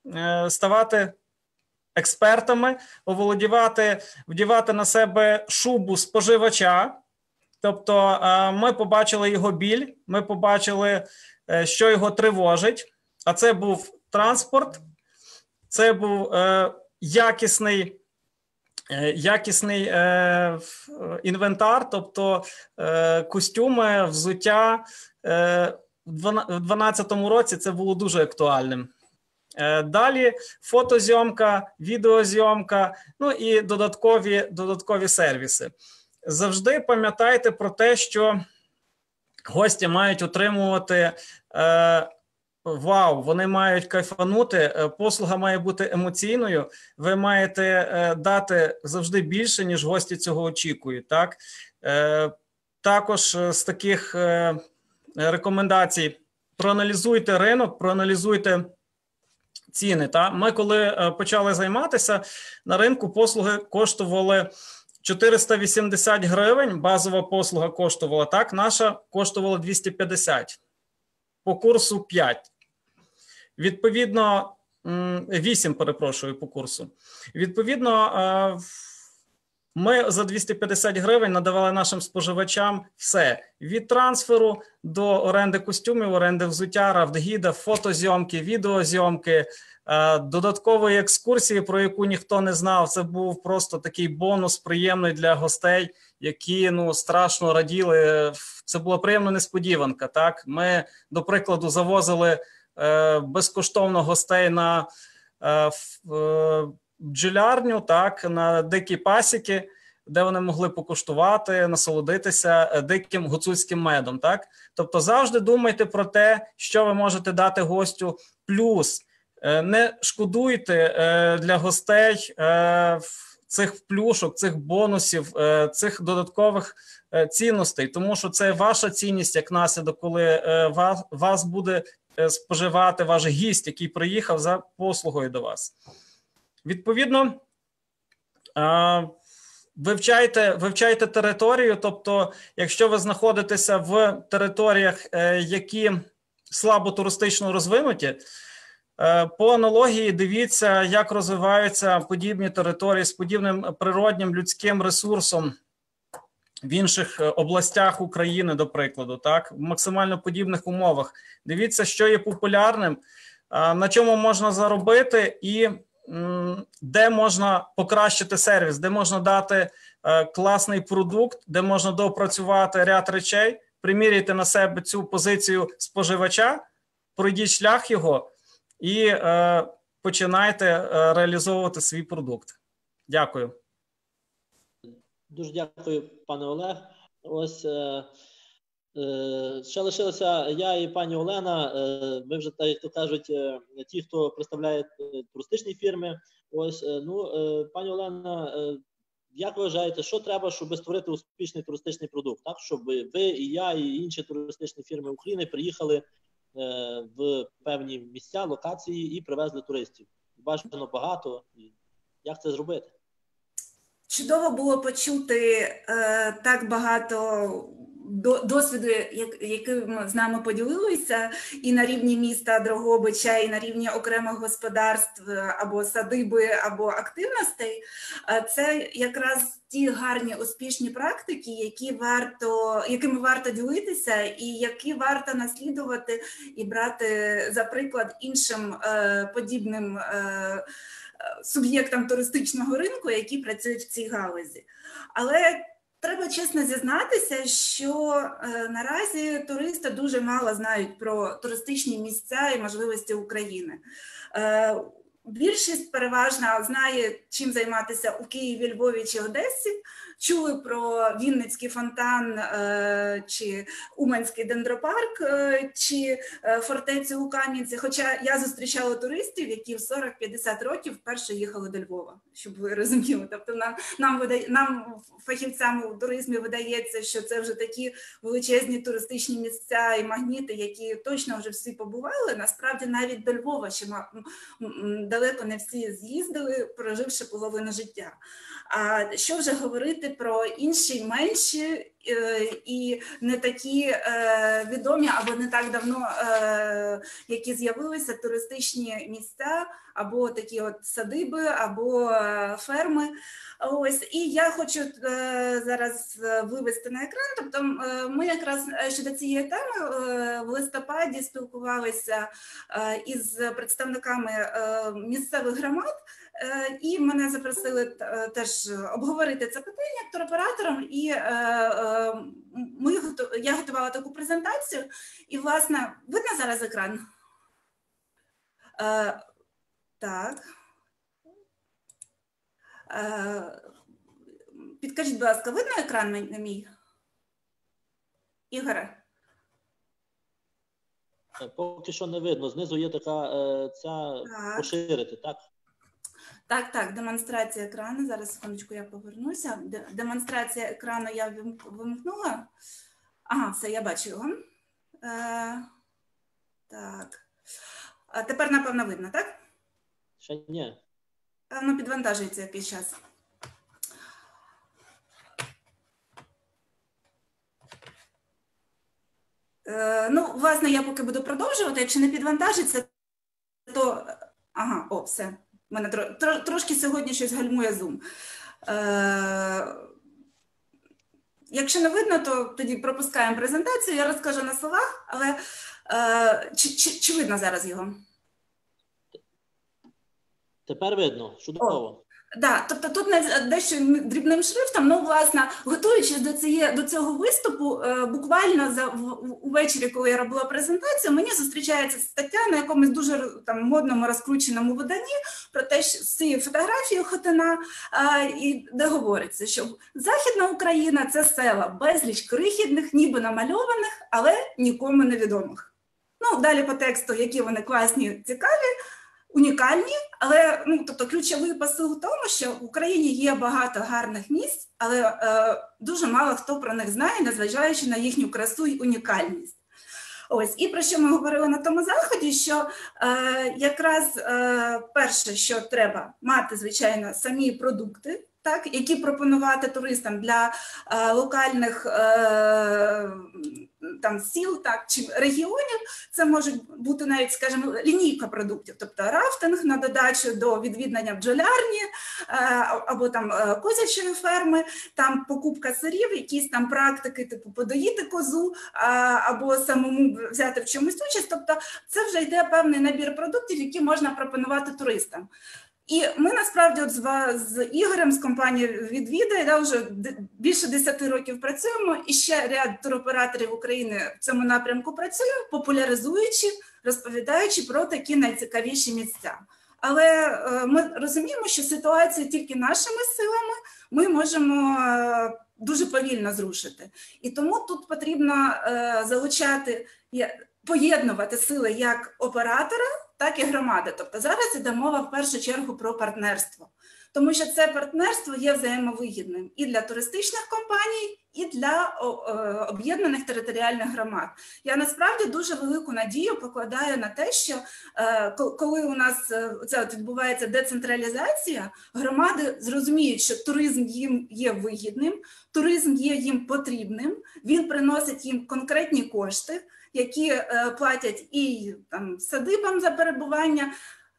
ставати експертами, оволодівати, вдівати на себе шубу споживача. Тобто ми побачили його біль, ми побачили, що його тривожить, а це був транспорт, це був е, якісний, е, якісний е, інвентар, тобто е, костюми, взуття. Е, в дванадцятому році це було дуже актуальним. Далі фотозйомка, відеозйомка, ну і додаткові, додаткові сервіси. Завжди пам'ятайте про те, що гості мають отримувати е, вау, вони мають кайфанути, послуга має бути емоційною, ви маєте е, дати завжди більше, ніж гості цього очікують. Так? Е, також з таких е, рекомендацій проаналізуйте ринок, проаналізуйте ціни. Та? Ми коли почали займатися, на ринку послуги коштували чотириста вісімдесят гривень, базова послуга коштувала, так, наша коштувала двісті п'ятдесят, по курсу п'ять. Відповідно, вісім, перепрошую, по курсу. Відповідно, ми за двісті п'ятдесят гривень надавали нашим споживачам все. Від трансферу до оренди костюмів, оренди взуття, рафт-гіда, фотозйомки, відеозйомки, додаткової екскурсії, про яку ніхто не знав. Це був просто такий бонус приємний для гостей, які, ну, страшно раділи. Це була приємна несподіванка, так? Ми, до прикладу, завозили е, безкоштовно гостей на е, е, бджолярню, так, на дикі пасіки, де вони могли покуштувати, насолодитися диким гуцульським медом. Так? Тобто завжди думайте про те, що ви можете дати гостю. Плюс не шкодуйте для гостей цих плюшок, цих бонусів, цих додаткових цінностей, тому що це ваша цінність як наслідок, коли вас, вас буде споживати ваш гість, який приїхав за послугою до вас. Відповідно, вивчайте, вивчайте територію, тобто, якщо ви знаходитеся в територіях, які слабо туристично розвинуті, по аналогії дивіться, як розвиваються подібні території з подібним природнім людським ресурсом в інших областях України, до прикладу, так, в максимально подібних умовах. Дивіться, що є популярним, на чому можна заробити і де можна покращити сервіс, де можна дати е, класний продукт, де можна доопрацювати ряд речей, приміряйте на себе цю позицію споживача, пройдіть шлях його і е, починайте е, реалізовувати свій продукт. Дякую.
Дуже дякую, пане Олег. Ось е, Ще лишилися я і пані Олена. Ми вже, так як то кажуть, ті, хто представляє туристичні фірми. Ось, ну, пані Олена, як ви вважаєте, що треба, щоб створити успішний туристичний продукт? Так, щоб ви, і я, і інші туристичні фірми України приїхали в певні місця, локації і привезли туристів? Бажано багато. Як це зробити?
Чудово було почути е, так багато досвіду, як, яким з нами поділилися, і на рівні міста Дрогобича, і на рівні окремих господарств, або садиби, або активностей. Це якраз ті гарні успішні практики, які варто, якими варто ділитися, і які варто наслідувати і брати за приклад іншим е, подібним е, суб'єктам туристичного ринку, які працюють в цій галузі. Але треба чесно зізнатися, що е, наразі туристи дуже мало знають про туристичні місця і можливості України. Е, більшість переважно знає, чим займатися у Києві, Львові чи Одесі, чули про Вінницький фонтан, е, чи Уманський дендропарк, е, чи е, фортецю у Кам'янці. Хоча я зустрічала туристів, які в сорок-п'ятдесят років вперше їхали до Львова, щоб ви розуміли. Тобто нам, нам, видає, нам фахівцям у туризмі видається, що це вже такі величезні туристичні місця і магніти, які точно вже всі побували. Насправді навіть до Львова ще далеко не всі з'їздили, проживши половину життя. А що вже говорити про інші менші і не такі відомі або не так давно, які з'явилися туристичні місця, або такі от садиби, або ферми. Ось, і я хочу зараз вивести на екран. Тобто ми якраз щодо цієї теми в листопаді спілкувалися із представниками місцевих громад, і мене запросили теж обговорити це питання туроператором, і ми, я готувала таку презентацію, і, власне, видно зараз екран? Так. Підкажіть, будь ласка, видно екран на мій? Ігоре?
Поки що не видно. Знизу є така ця так. Поширити, так?
Так, так, демонстрація екрану. Зараз, секундочку, я повернуся. Демонстрація екрану я вимкнула. Ага, все, я бачу його. Е, так. А тепер, напевно, видно, так?
Ще ні.
Ну, підвантажується якийсь час. Е, ну, власне, я поки буду продовжувати. Якщо не підвантажиться, то... Ага, о, все. У мене тро, трошки сьогодні щось гальмує Zoom. Е, якщо не видно, то тоді пропускаємо презентацію, я розкажу на словах, але е, чи, чи, чи видно зараз його?
Тепер видно, чудово.
Да, тобто тут дещо дрібним шрифтом, ну, власне, готуючись до, ціє, до цього виступу, буквально за, в, увечері, коли я робила презентацію, мені зустрічається стаття на якомусь дуже там модному розкрученому виданні про те, що з цією фотографією Хотина, а, і де говориться, що Західна Україна – це села, безліч крихітних, ніби намальованих, але нікому невідомих. Ну, далі по тексту, які вони класні, цікаві, унікальні, але ну, тобто, ключовий посил в тому, що в Україні є багато гарних місць, але е, дуже мало хто про них знає, незважаючи на їхню красу і унікальність. Ось, і про що ми говорили на тому заході, що е, якраз е, перше, що треба мати, звичайно, самі продукти, так, які пропонувати туристам для е, локальних е, там, сіл, так, чи регіонів. Це може бути навіть, скажімо, лінійка продуктів, тобто рафтинг на додачу до відвідання бджолярні е, або там козячої ферми, там покупка сирів, якісь там практики, типу подоїти козу е, або самому взяти в чомусь участь. Тобто це вже йде певний набір продуктів, які можна пропонувати туристам. І ми насправді от з, з Ігорем, з компанією «Відвідай», да, вже більше десяти років працюємо, і ще ряд туроператорів України в цьому напрямку працює, популяризуючи, розповідаючи про такі найцікавіші місця. Але е, ми розуміємо, що ситуація тільки нашими силами ми можемо дуже повільно зрушити. І тому тут потрібно е, залучати, поєднувати сили як оператора, так і громади. Тобто зараз іде мова в першу чергу про партнерство. Тому що це партнерство є взаємовигідним і для туристичних компаній, і для об'єднаних територіальних громад. Я насправді дуже велику надію покладаю на те, що коли у нас це відбувається децентралізація, громади зрозуміють, що туризм їм є вигідним, туризм є їм потрібним, він приносить їм конкретні кошти, які платять і там садибам за перебування,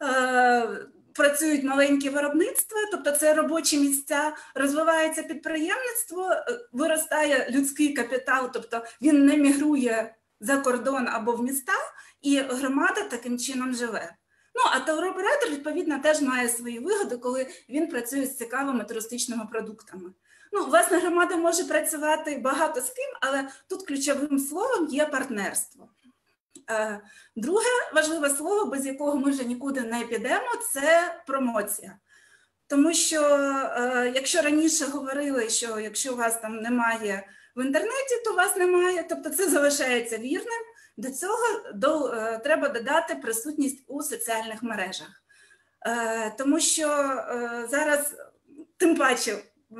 працюють маленькі виробництва, тобто це робочі місця, розвивається підприємництво, виростає людський капітал, тобто він не мігрує за кордон або в міста, і громада таким чином живе. Ну, а туроператор, відповідно, теж має свої вигоди, коли він працює з цікавими туристичними продуктами. Ну, власне, громада може працювати багато з ким, але тут ключовим словом є партнерство. Друге важливе слово, без якого ми вже нікуди не підемо, це промоція. Тому що, якщо раніше говорили, що якщо у вас там немає в інтернеті, то у вас немає, тобто це залишається вірним, до цього до, треба додати присутність у соціальних мережах. Тому що зараз, тим паче,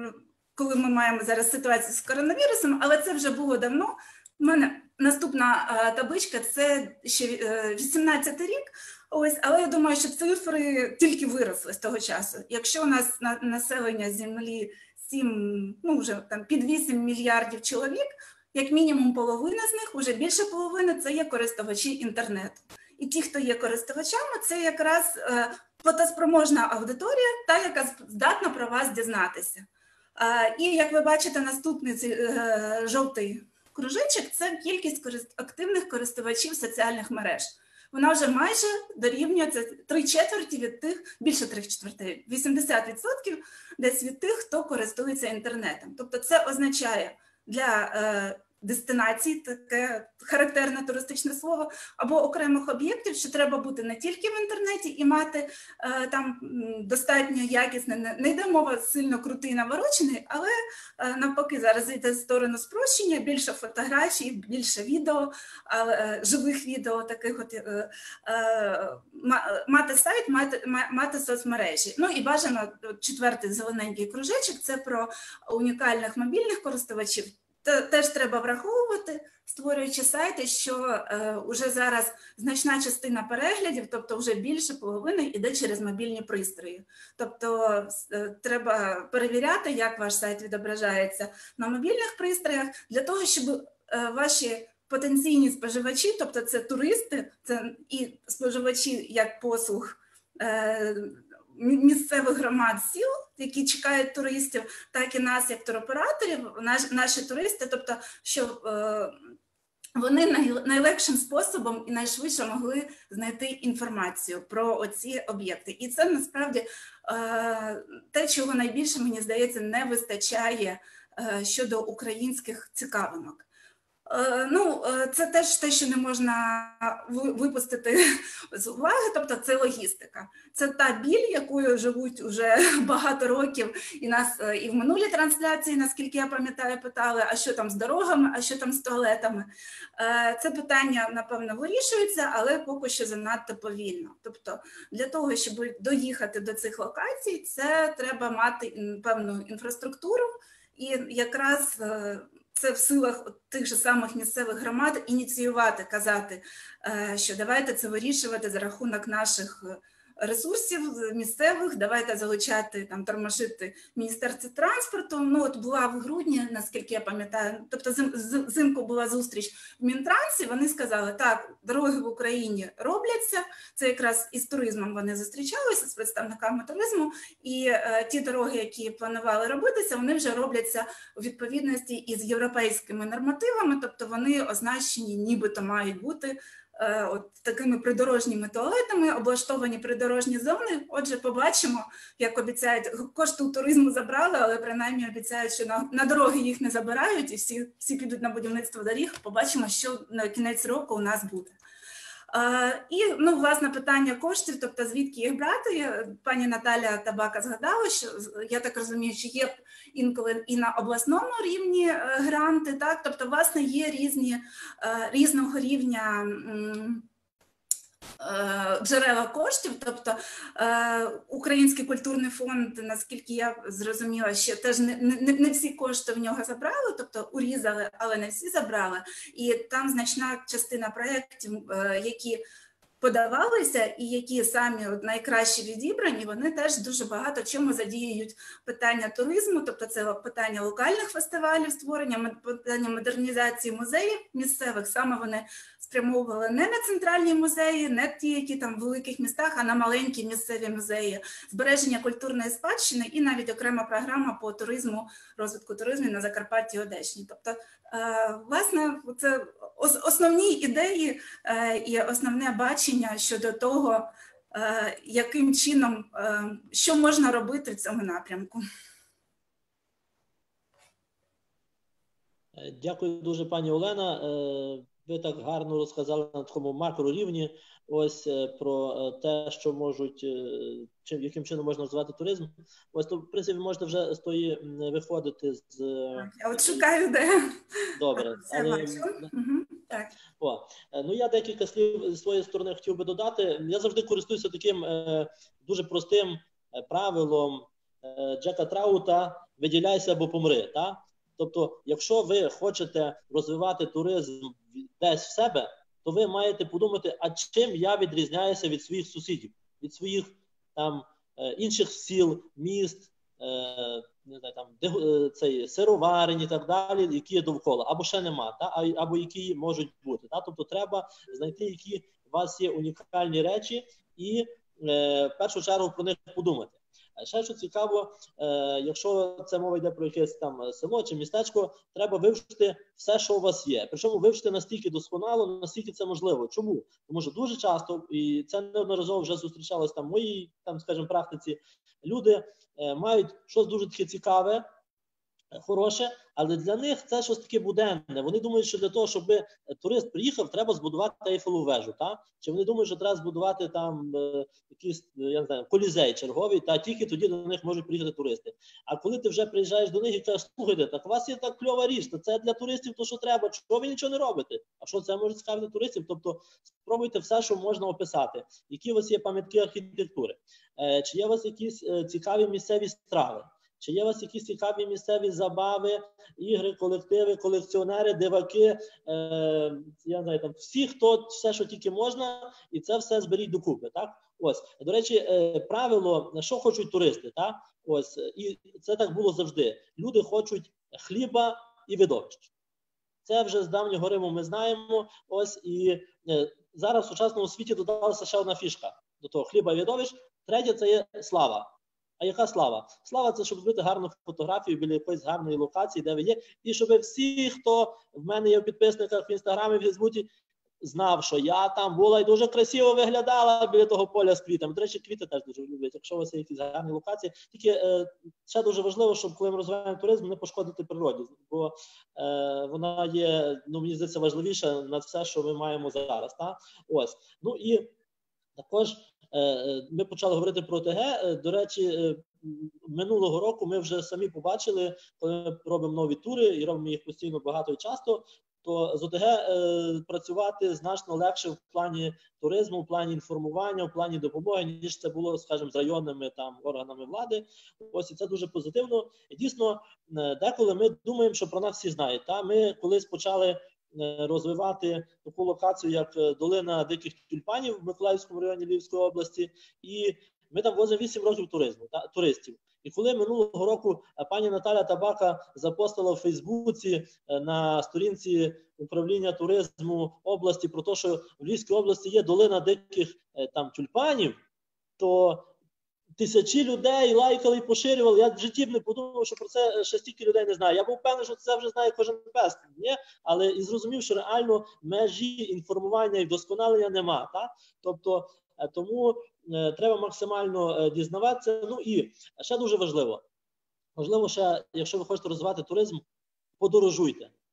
коли ми маємо зараз ситуацію з коронавірусом, але це вже було давно, у мене наступна а, табличка – це ще вісімнадцятий рік, ось, але я думаю, що цифри тільки виросли з того часу. Якщо у нас на, населення Землі сім, ну вже там під вісім мільярдів чоловік, як мінімум половина з них, уже більше половини – це є користувачі інтернету. І ті, хто є користувачами, це якраз е, платоспроможна аудиторія, та, яка здатна про вас дізнатися. Е, і, як ви бачите, наступний е, жовтий кружечок – це кількість активних користувачів соціальних мереж. Вона вже майже дорівнює, це три четверті від тих, більше трьох четвертей, вісімдесят відсотків десь від тих, хто користується інтернетом. Тобто це означає для е, дестинацій, таке характерне туристичне слово, або окремих об'єктів, що треба бути не тільки в інтернеті і мати е, там достатньо якісне, не, не йде мова сильно крутий, наворочений, але е, навпаки зараз йде в сторону спрощення, більше фотографій, більше відео, е, живих відео, таких от, е, е, мати сайт, мати, мати соцмережі. Ну і бажано четвертий зелененький кружечок, це про унікальних мобільних користувачів. Теж треба враховувати, створюючи сайти, що е, вже зараз значна частина переглядів, тобто вже більше половини, йде через мобільні пристрої. Тобто е, треба перевіряти, як ваш сайт відображається на мобільних пристроях, для того, щоб е, ваші потенційні споживачі, тобто це туристи, це і споживачі як послуг, е, місцевих громад сіл, які чекають туристів, так і нас, як туроператорів, наш, наші туристи, тобто, щоб е, вони най, найлегшим способом і найшвидше могли знайти інформацію про оці об'єкти. І це, насправді, е, те, чого найбільше, мені здається, не вистачає е, щодо українських цікавинок. Ну, це теж те, що не можна випустити з уваги, тобто це логістика. Це та біль, якою живуть вже багато років, і нас і в минулій трансляції, наскільки я пам'ятаю, питали, а що там з дорогами, а що там з туалетами. Це питання, напевно, вирішується, але поки що занадто повільно. Тобто для того, щоб доїхати до цих локацій, це треба мати певну інфраструктуру, і якраз це в силах тих же самих місцевих громад ініціювати, казати, що давайте це вирішувати за рахунок наших ресурсів місцевих, давайте залучати, там, тормошити Міністерство транспорту. Ну, от була в грудні, наскільки я пам'ятаю, тобто взимку була зустріч в Мінтрансі, вони сказали, так, дороги в Україні робляться, це якраз із туризмом вони зустрічалися, з представниками туризму, і е, ті дороги, які планували робитися, вони вже робляться у відповідності із європейськими нормативами, тобто вони означені, нібито мають бути от такими придорожніми туалетами, облаштовані придорожні зони. Отже, побачимо, як обіцяють, кошти у туризму забрали, але принаймні обіцяють, що на, на дороги їх не забирають і всі, всі підуть на будівництво доріг. Побачимо, що на кінець року у нас буде. І, ну, власне, питання коштів, тобто звідки їх брати. Пані Наталя Табака згадала, що, я так розумію, що є інколи і на обласному рівні гранти, так, тобто, власне, є різні, різного рівня джерела коштів, тобто Український культурний фонд, наскільки я зрозуміла, ще теж не, не, не всі кошти в нього забрали, тобто урізали, але не всі забрали. І там значна частина проєктів, які подавалися і які самі от найкраще відібрані, вони теж дуже багато чому задіюють питання туризму, тобто це питання локальних фестивалів створення, питання модернізації музеїв місцевих, саме вони спрямовували не на центральні музеї, не ті, які там в великих містах, а на маленькі місцеві музеї, збереження культурної спадщини і навіть окрема програма по туризму, розвитку туризму на Закарпатті і Одещині. Тобто, власне, це основні ідеї і основне бачення щодо того, яким чином, що можна робити в цьому напрямку.
Дякую дуже, пані Олена. Ви так гарно розказали на такому макрорівні ось про те, що можуть, чим, яким чином можна розвивати туризм. Ось, то, в принципі, можете вже з тої виходити з...
Так, я от шукаю, де.
Добре.
Все
Але...
бачу. Угу. Так.
О, ну я декілька слів з своєї сторони хотів би додати. Я завжди користуюся таким е, дуже простим правилом е, Джека Траута «виділяйся або помри». Та? Тобто, якщо ви хочете розвивати туризм десь в себе, то ви маєте подумати, а чим я відрізняюся від своїх сусідів, від своїх там інших сіл, міст, не знаю, там цей сироварень і так далі, які є довкола, або ще нема, та? Або які можуть бути. Та? Тобто треба знайти, які у вас є унікальні речі і в першу чергу про них подумати. Ще що цікаво, е, якщо це мова йде про якесь там село чи містечко, треба вивчити все, що у вас є. Причому вивчити настільки досконало, настільки це можливо. Чому? Тому що дуже часто, і це неодноразово вже зустрічалось там в моїй, там, скажімо, практиці, люди е, мають щось дуже таке цікаве, хороше, але для них це щось таке буденне. Вони думають, що для того, щоб турист приїхав, треба збудувати Ейфелеву вежу, та? Чи вони думають, що треба збудувати там е, якийсь, я не знаю, колізей черговий, та тільки тоді до них можуть приїхати туристи. А коли ти вже приїжджаєш до них і кажеш, слухайте, так у вас є так кльова річ, то це для туристів то, що треба, чого ви нічого не робите? А що це може цікавити туристів? Тобто спробуйте все, що можна описати. Які у вас є пам'ятки архітектури? Е, чи є у вас якісь е, цікаві місцеві страви? Чи є у вас якісь цікаві місцеві забави, ігри, колективи, колекціонери, диваки, е, я не знаю, там всі, хто, все, що тільки можна, і це все зберіть докупи, так? Ось, до речі, е, правило, що хочуть туристи, так? Ось, і це так було завжди. Люди хочуть хліба і видовищ. Це вже з давнього Риму ми знаємо, ось, і е, зараз в сучасному світі додалася ще одна фішка до того хліба і видовищ. Третє – це є слава. А яка слава? Слава – це щоб зробити гарну фотографію біля якоїсь гарної локації, де ви є, і щоб всі, хто в мене є в підписниках в Інстаграмі, в Фейсбуці, знав, що я там була і дуже красиво виглядала біля того поля з квітами. До речі, квіти теж дуже люблять, якщо у вас є якісь гарні локації. Тільки е, ще дуже важливо, щоб коли ми розвиваємо туризм, не пошкодити природі, бо е, вона є, ну, мені здається, важливіша над все, що ми маємо зараз. Та? Ось. Ну і також ми почали говорити про ОТГ. До речі, минулого року ми вже самі побачили, коли ми робимо нові тури і робимо їх постійно багато і часто, то з ОТГ е, працювати значно легше в плані туризму, в плані інформування, в плані допомоги, ніж це було, скажімо, з районними там органами влади. Ось, і це дуже позитивно. І дійсно, деколи ми думаємо, що про нас всі знають. Та? Ми колись почали розвивати таку локацію, як долина диких тюльпанів в Миколаївському районі Львівської області, і ми там возимо вісім років туризму, та, туристів. І коли минулого року пані Наталя Табака запостила в Фейсбуці на сторінці управління туризму області про те, що в Львівській області є долина диких там тюльпанів, то тисячі людей лайкали і поширювали. Я в житті б не подумав, що про це ще стільки людей не знає. Я був впевнений, що це вже знає кожен пес. Ні? Але і зрозумів, що реально межі інформування і вдосконалення нема. Та? Тобто, тому е, треба максимально е, дізнаватися. Ну і ще дуже важливо. Можливо, ще, якщо ви хочете розвивати туризм, подорожуйте.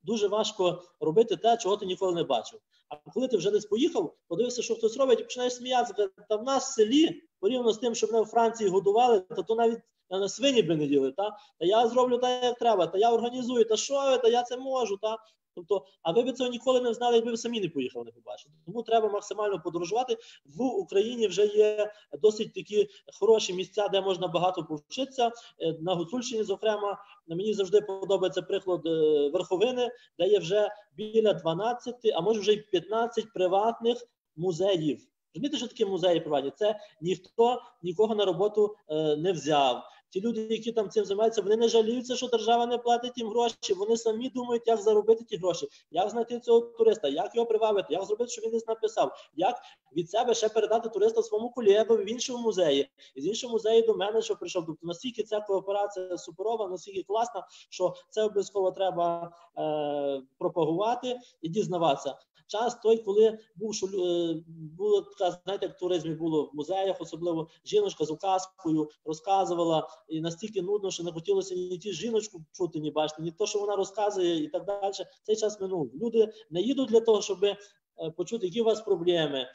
дуже важко робити те, чого ти ніколи не бачив. А коли ти вже десь поїхав, подивився, що хтось робить, і починаєш сміятися, та в нас в селі, порівняно з тим, що мене в Франції годували, то то навіть на свині би не їли, та? Та я зроблю так, як треба, та я організую, та що ви, та я це можу, та? Тобто, а ви б цього ніколи не знали, якби ви самі не поїхали, не побачили. Тому треба максимально подорожувати. В Україні вже є досить такі хороші місця, де можна багато повчитися. На Гуцульщині, зокрема, мені завжди подобається приклад Верховини, де є вже біля дванадцяти, а може вже й п'ятнадцять приватних музеїв. Розумієте, що таке музеї приватні? Це ніхто нікого на роботу е, не взяв. Ті люди, які там цим займаються, вони не жаліються, що держава не платить їм гроші. Вони самі думають, як заробити ті гроші, як знайти цього туриста, як його привабити, як зробити, щоб він десь написав, як від себе ще передати туриста своєму колегові в іншому музеї. І з іншого музею до мене, що прийшов. Тобто, наскільки ця кооперація суперова, наскільки класна, що це обов'язково треба е, пропагувати і дізнаватися. Час той, коли був, що е, було така, знаєте, як в туризмі було в музеях, особливо жіночка з указкою розказувала, і настільки нудно, що не хотілося ні ті жіночку чути, ні бачити, ні то, що вона розказує і так далі. Цей час минув. Люди не їдуть для того, щоб почути, які у вас проблеми,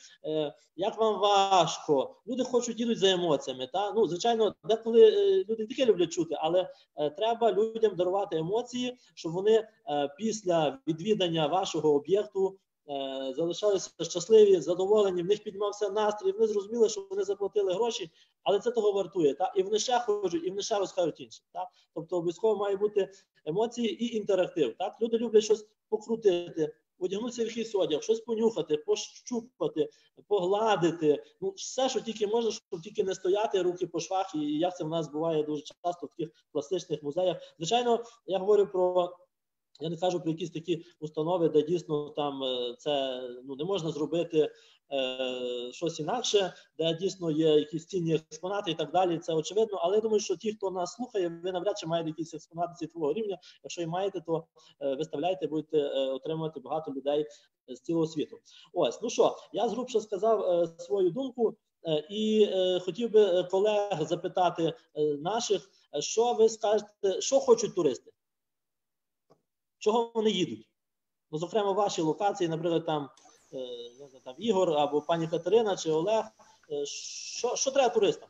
як вам важко. Люди хочуть, їдуть за емоціями. Та? Ну, звичайно, деколи люди таке люблять чути, але треба людям дарувати емоції, щоб вони після відвідання вашого об'єкту залишалися щасливі, задоволені, в них піднімався настрій, вони зрозуміли, що вони заплатили гроші, але це того вартує. Та? І вони ще хочуть, і вони ще розкажуть іншим. Та? Тобто обов'язково має бути емоції і інтерактив. Так? Люди люблять щось покрутити, одягнутися в якийсь одяг, щось понюхати, пощупати, погладити. Ну, все, що тільки можна, щоб тільки не стояти, руки по швах, і як це в нас буває дуже часто в таких класичних музеях. Звичайно, я говорю про... Я не кажу про якісь такі установи, де дійсно там це ну, не можна зробити е, щось інакше, де дійсно є якісь цінні експонати і так далі, це очевидно. Але я думаю, що ті, хто нас слухає, ви навряд чи маєте якісь експонати світового рівня. Якщо і маєте, то е, виставляйте, будете е, отримувати багато людей з цілого світу. Ось, ну що, я зрубше сказав е, свою думку е, і е, хотів би колег запитати е, наших, що ви скажете, що хочуть туристи? Чого вони їдуть? Ну, зокрема, ваші локації, наприклад, там, е, там Ігор або пані Катерина чи Олег. Е, що, що треба туристам?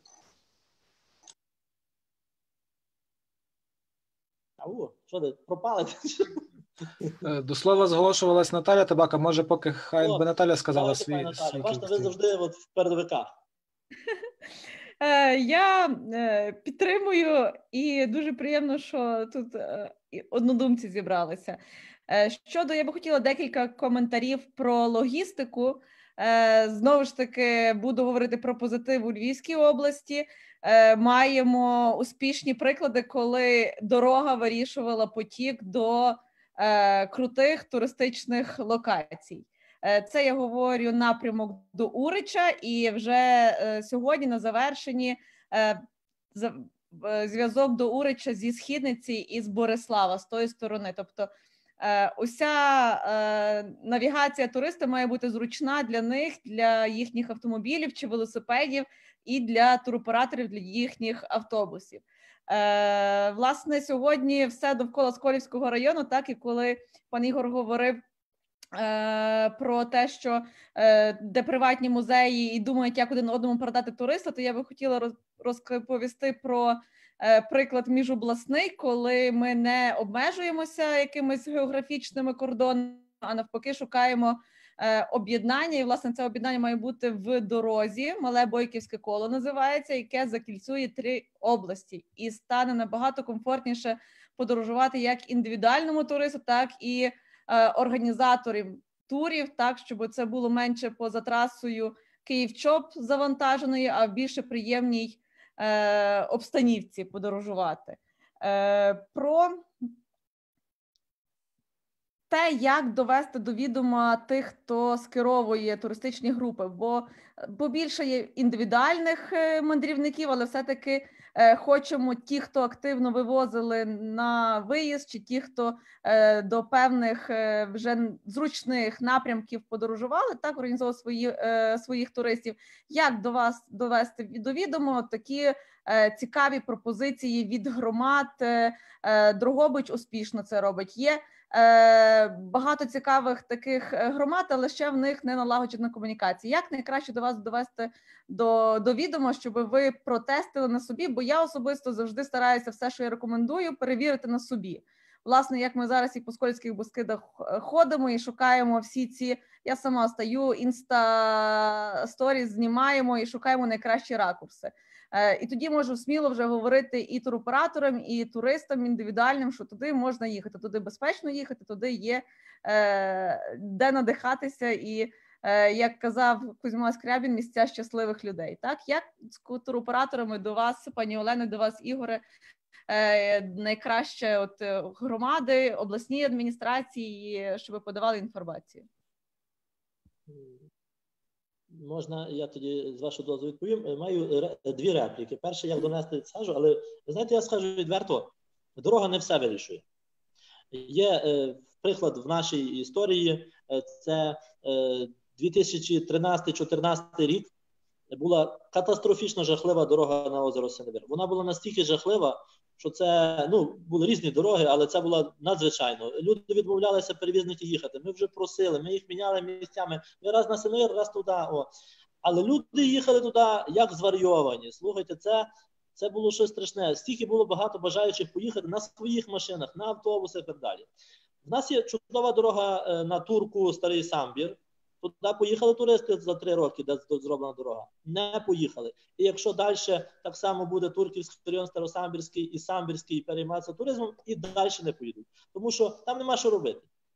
Ау, що ти, пропали?
До слова зголошувалась Наталя Табака. Може, поки хай
О,
би Наталя сказала
давайте,
свій...
Наталя.
свій
Бачите, ви завжди от в передовиках.
Я підтримую, і дуже приємно, що тут однодумці зібралися. Щодо, я би хотіла декілька коментарів про логістику. Знову ж таки, буду говорити про позитив у Львівській області. Маємо успішні приклади, коли дорога вирішувала потік до крутих туристичних локацій. Це я говорю напрямок до Урича, і вже сьогодні на завершенні зв'язок до Урича зі Східниці і з Борислава, з тої сторони. Тобто уся навігація туриста має бути зручна для них, для їхніх автомобілів чи велосипедів і для туроператорів, для їхніх автобусів. Власне, сьогодні все довкола Сколівського району, так і коли пан Ігор говорив про те, що де приватні музеї і думають, як один одному передати туриста, то я би хотіла розповісти про приклад міжобласний, коли ми не обмежуємося якимись географічними кордонами, а навпаки шукаємо об'єднання. І, власне, це об'єднання має бути в дорозі, Мале Бойківське коло називається, яке закільцює три області. І стане набагато комфортніше подорожувати як індивідуальному туристу, так і організаторів турів, так, щоб це було менше поза трасою Київ-Чоп завантаженої, а в більше приємній е, обстанівці подорожувати. Е, про те, як довести до відома тих, хто скеровує туристичні групи, бо побільше є індивідуальних мандрівників, але все-таки е, хочемо ті, хто активно вивозили на виїзд, чи ті, хто е, до певних е, вже зручних напрямків подорожували, так, організовували свої, е, своїх туристів. Як до вас довести до відома такі цікаві пропозиції від громад. Дрогобич успішно це робить. Є багато цікавих таких громад, але ще в них не налагоджена комунікація. Як найкраще до вас довести до, до відома, щоб ви протестили на собі? Бо я особисто завжди стараюся все, що я рекомендую, перевірити на собі. Власне, як ми зараз і по Сколівських Бескидах ходимо і шукаємо всі ці, я сама стаю, інста-сторіс знімаємо і шукаємо найкращі ракурси. І тоді можу сміло вже говорити і туроператорам, і туристам індивідуальним, що туди можна їхати, туди безпечно їхати, туди є де надихатися і, як казав Кузьма Скрябін, місця щасливих людей. Так, як з туроператорами до вас, пані Олено, до вас, Ігоре, найкраще от громади, обласні адміністрації, щоб ви подавали інформацію?
Можна, я тоді, з вашого дозволу, відповім. Маю дві репліки. Перше, як донести, скажу, але, знаєте, я скажу відверто, дорога не все вирішує. Є е, приклад в нашій історії, це е, дві тисячі тринадцятий чотирнадцятий рік, була катастрофічно жахлива дорога на озеро Синевир. Вона була настільки жахлива, що це, ну, були різні дороги, але це було надзвичайно. Люди відмовлялися, перевізники, їхати. Ми вже просили, ми їх міняли місцями. Ми раз на Синевир, раз туди. О. Але люди їхали туди як зварйовані. Слухайте, це, це було щось страшне. Стільки було багато бажаючих поїхати на своїх машинах, на автобусах і так далі. В нас є чудова дорога на Турку, Старий Самбір. Туди поїхали туристи за три роки, де зроблена дорога. Не поїхали. І якщо далі так само буде Турківський район, Старосамбірський і Самбірський перейматися туризмом, і далі не поїдуть. Тому що там нема що робити.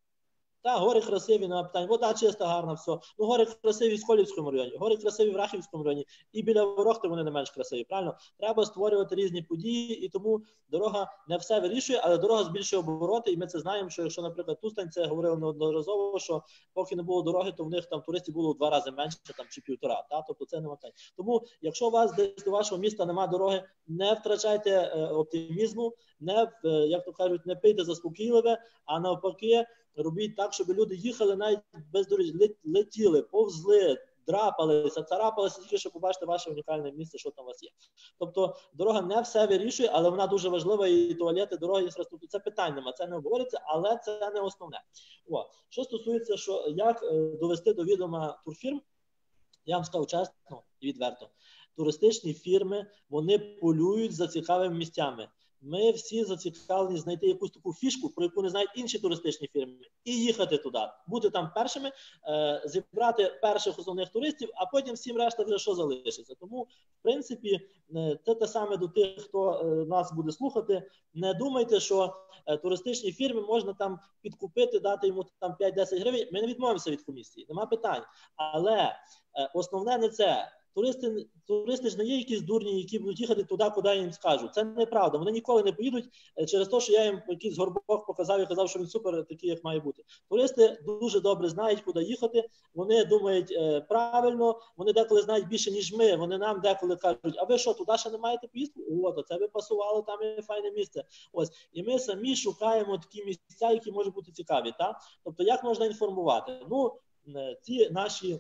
Та, гори красиві, нема питань, вода чиста, гарна, все. Ну, гори красиві в Сколівському районі, гори красиві в Рахівському районі, і біля Ворохти вони не менш красиві, правильно? Треба створювати різні події, і тому дорога не все вирішує, але дорога збільшує обороти, і ми це знаємо, що якщо, наприклад, Тустань, це говорили неодноразово, що поки не було дороги, то в них там туристів було в два рази менше, там, чи півтора, та? Тобто це нема питань. Тому, якщо у вас десь до вашого міста немає дороги, не втрачайте е, оптимізму, не, е, як то кажуть, не пийте заспокійливе, а навпаки, робіть так, щоб люди їхали навіть без доріг, летіли, повзли, драпалися, царапалися, тільки щоб побачити ваше унікальне місце, що там у вас є. Тобто дорога не все вирішує, але вона дуже важлива, і туалети, дороги, інфраструктура, це питань нема, це не обговориться, але це не основне. О, що стосується, що як довести до відома турфірм, я вам скажу чесно і відверто, туристичні фірми, вони полюють за цікавими місцями. Ми всі зацікавлені знайти якусь таку фішку, про яку не знають інші туристичні фірми, і їхати туди, бути там першими, е, зібрати перших основних туристів, а потім всім решта вже що залишиться. Тому, в принципі, е, це те саме до тих, хто е, нас буде слухати. Не думайте, що е, туристичні фірми можна там підкупити, дати йому там п'ять-десять гривень. Ми не відмовимося від комісії, нема питань. Але е, основне не це. Туристи, туристи ж не є якісь дурні, які будуть їхати туди, куди я їм скажу. Це неправда. Вони ніколи не поїдуть через те, що я їм якийсь горбок показав і казав, що він супер, такий, як має бути. Туристи дуже добре знають, куди їхати. Вони думають е, правильно, вони деколи знають більше, ніж ми. Вони нам деколи кажуть, а ви що, туди ще не маєте поїздку? О, це ви пасували, там є файне місце. Ось. І ми самі шукаємо такі місця, які можуть бути цікаві. Так? Тобто, як можна інформувати? Ну, ці наші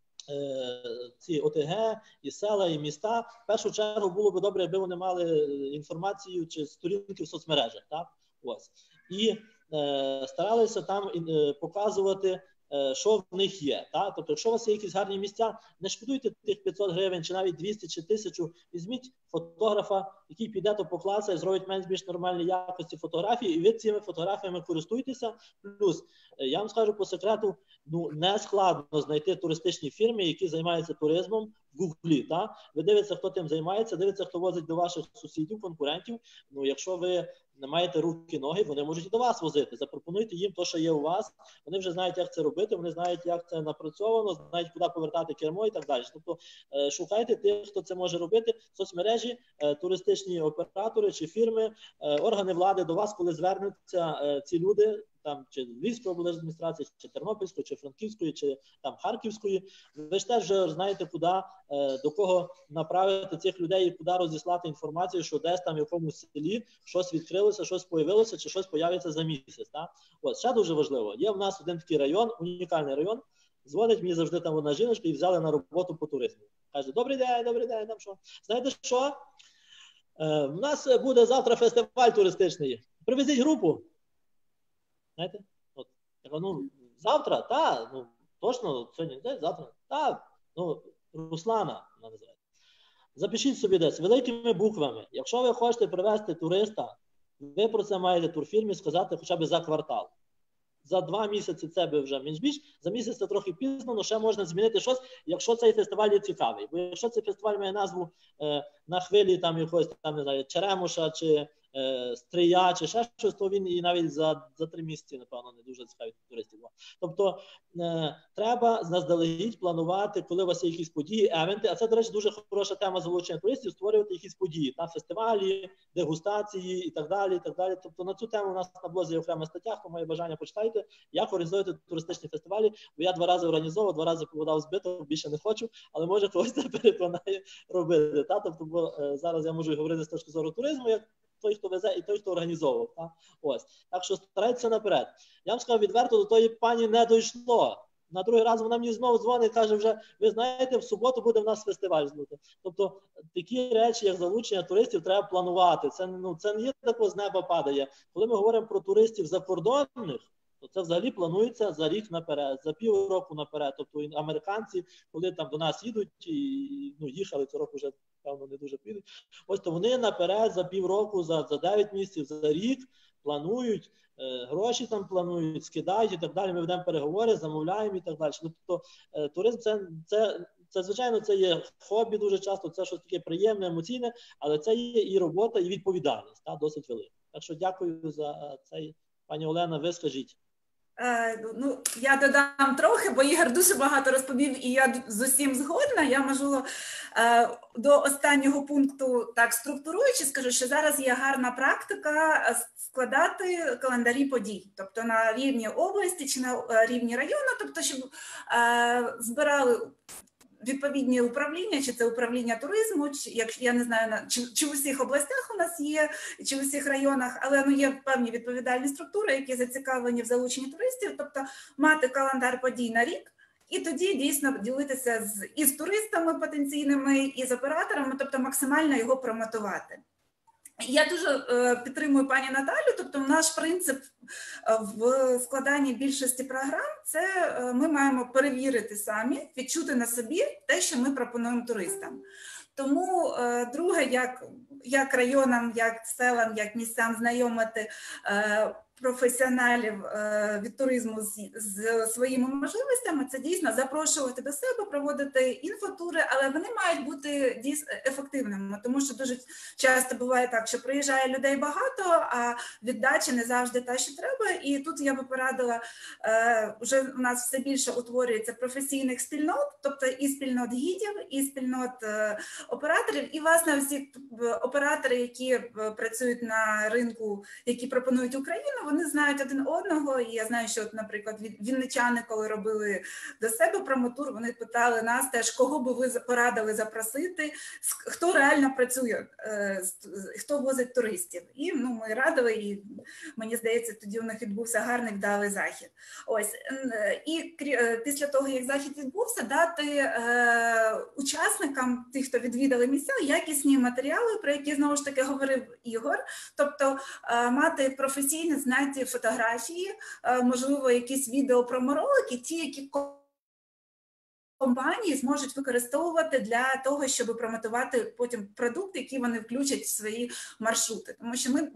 ці О Те Ге, і села, і міста, в першу чергу було б добре, якби вони мали інформацію чи сторінки в соцмережах. Так? Ось. І е, старалися там е, показувати, е, що в них є. Так? Тобто, якщо у вас є якісь гарні місця, не шкодуйте тих п'ятсот гривень, чи навіть двісті, чи тисячу, візьміть фотографа, який піде, то поклацає, зробить менш більш нормальні якості фотографії, і ви цими фотографіями користуйтеся. Плюс, я вам скажу по секрету, ну, не складно знайти туристичні фірми, які займаються туризмом в Гуглі. Та? Ви дивитеся, хто тим займається, дивитеся, хто возить до ваших сусідів, конкурентів. Ну, якщо ви не маєте руки, ноги, вони можуть і до вас возити. Запропонуйте їм те, що є у вас. Вони вже знають, як це робити, вони знають, як це напрацьовано, знають, куди повертати кермо і так далі. Тобто, шукайте тих, хто це може робити. Соцмережі, туристичні оператори чи фірми, органи влади до вас, коли звернуться ці люди, там, чи Львівської облдержадміністрації, чи Тернопільської, чи Франківської, чи там Харківської, ви ж теж вже знаєте, куди, до кого направити цих людей і куди розіслати інформацію, що десь там в якомусь селі щось відкрилося, щось появилося, чи щось появиться за місяць. Так? От, ще дуже важливо, є в нас один такий район, унікальний район, дзвонить мені завжди там одна жіночка і взяли на роботу по туризму. Каже, добрий день, добрий день, там що? Знаєте що? У нас буде завтра фестиваль туристичний. Привезіть групу. Знаєте? От. Ну, завтра, так, ну, точно, сьогодні, не, завтра, так, ну, Руслана, вона називається. Запишіть собі десь великими буквами. Якщо ви хочете привезти туриста, ви про це маєте турфірмі сказати хоча б за квартал. За два місяці це би вже менш-більш, за місяць це трохи пізно, але ще можна змінити щось, якщо цей фестиваль є цікавий. Бо якщо цей фестиваль має назву е, на хвилі там якогось, там, не знаю, Черемоша, чи е, Стрия, чи ще щось, то він і навіть за, за три місяці, напевно, не дуже цікавить туристів. Тобто е, треба заздалегідь планувати, коли у вас є якісь події, евенти, а це, до речі, дуже хороша тема залучення туристів, створювати якісь події, та, фестивалі, дегустації і так далі, і так далі. Тобто на цю тему у нас на блозі є окрема стаття, хто має бажання, почитайте, як організовувати туристичні фестивалі, бо я два рази організовував, два рази подав збиток, більше не хочу, але може когось це переконає робити. Та? Тобто, бо е, зараз я можу говорити з точки зору туризму, як той, хто везе, і той, хто організовував. Та? Ось. Так що старайтеся наперед. Я вам сказав відверто, до тої пані не дійшло. На другий раз вона мені знову дзвонить і каже вже, ви знаєте, в суботу буде в нас фестиваль. Тобто такі речі, як залучення туристів, треба планувати. Це, ну, це не є тако з неба падає. Коли ми говоримо про туристів закордонних, то це взагалі планується за рік наперед, за півроку наперед. Тобто американці, коли там до нас їдуть, і ну, їхали цього року вже, певно, не дуже підуть, ось то вони наперед за півроку, за, за дев'ять місяців, за рік планують, е, гроші там планують, скидають і так далі. Ми ведемо переговори, замовляємо і так далі. Тобто е, туризм це, це, це, звичайно, це є хобі дуже часто, це щось таке приємне, емоційне, але це є і робота, і відповідальність, та, досить велика. Так що дякую за цей. Пані Олена, ви скажіть.
Ну, я додам трохи, бо Ігор дуже багато розповів, і я з усім згодна. Я, можливо, до останнього пункту так структуруючи, скажу, що зараз є гарна практика складати календарі подій, тобто на рівні області чи на рівні району, тобто, щоб збирали відповідні управління, чи це управління туризму, чи, як, я не знаю, чи, чи в усіх областях у нас є, чи в усіх районах, але ну, є певні відповідальні структури, які зацікавлені в залученні туристів, тобто мати календар подій на рік, і тоді дійсно ділитися з, і з туристами потенційними, і з операторами, тобто максимально його промотувати. Я дуже е, підтримую пані Наталю, тобто наш принцип в складанні більшості програм – це е, ми маємо перевірити самі, відчути на собі те, що ми пропонуємо туристам. Тому, е, друге, як, як районам, як селам, як місцям знайомити е, професіоналів е, від туризму з, з своїми можливостями, це дійсно запрошувати до себе, проводити інфотури, але вони мають бути дійсно ефективними, тому що дуже часто буває так, що приїжджає людей багато, а віддача не завжди та, що треба, і тут я би порадила, е, вже у нас все більше утворюється професійних спільнот, тобто і спільнот гідів, і спільнот е, операторів, і, власне, всі оператори, які працюють на ринку, які пропонують Україну, вони знають один одного, і я знаю, що, от, наприклад, вінничани, коли робили до себе промотур, вони питали нас теж, кого би ви порадили запросити, хто реально працює, хто возить туристів. І ну, ми радили, і мені здається, тоді у них відбувся гарний вдалий захід. Ось. І після того, як захід відбувся, дати е, учасникам, тих, хто відвідали місця, якісні матеріали, про які, знову ж таки, говорив Ігор, тобто е, мати професійне знання, фотографії, можливо, якісь відеопроморолики, ті, які компанії зможуть використовувати для того, щоб промотувати потім продукти, які вони включать в свої маршрути. Тому що ми,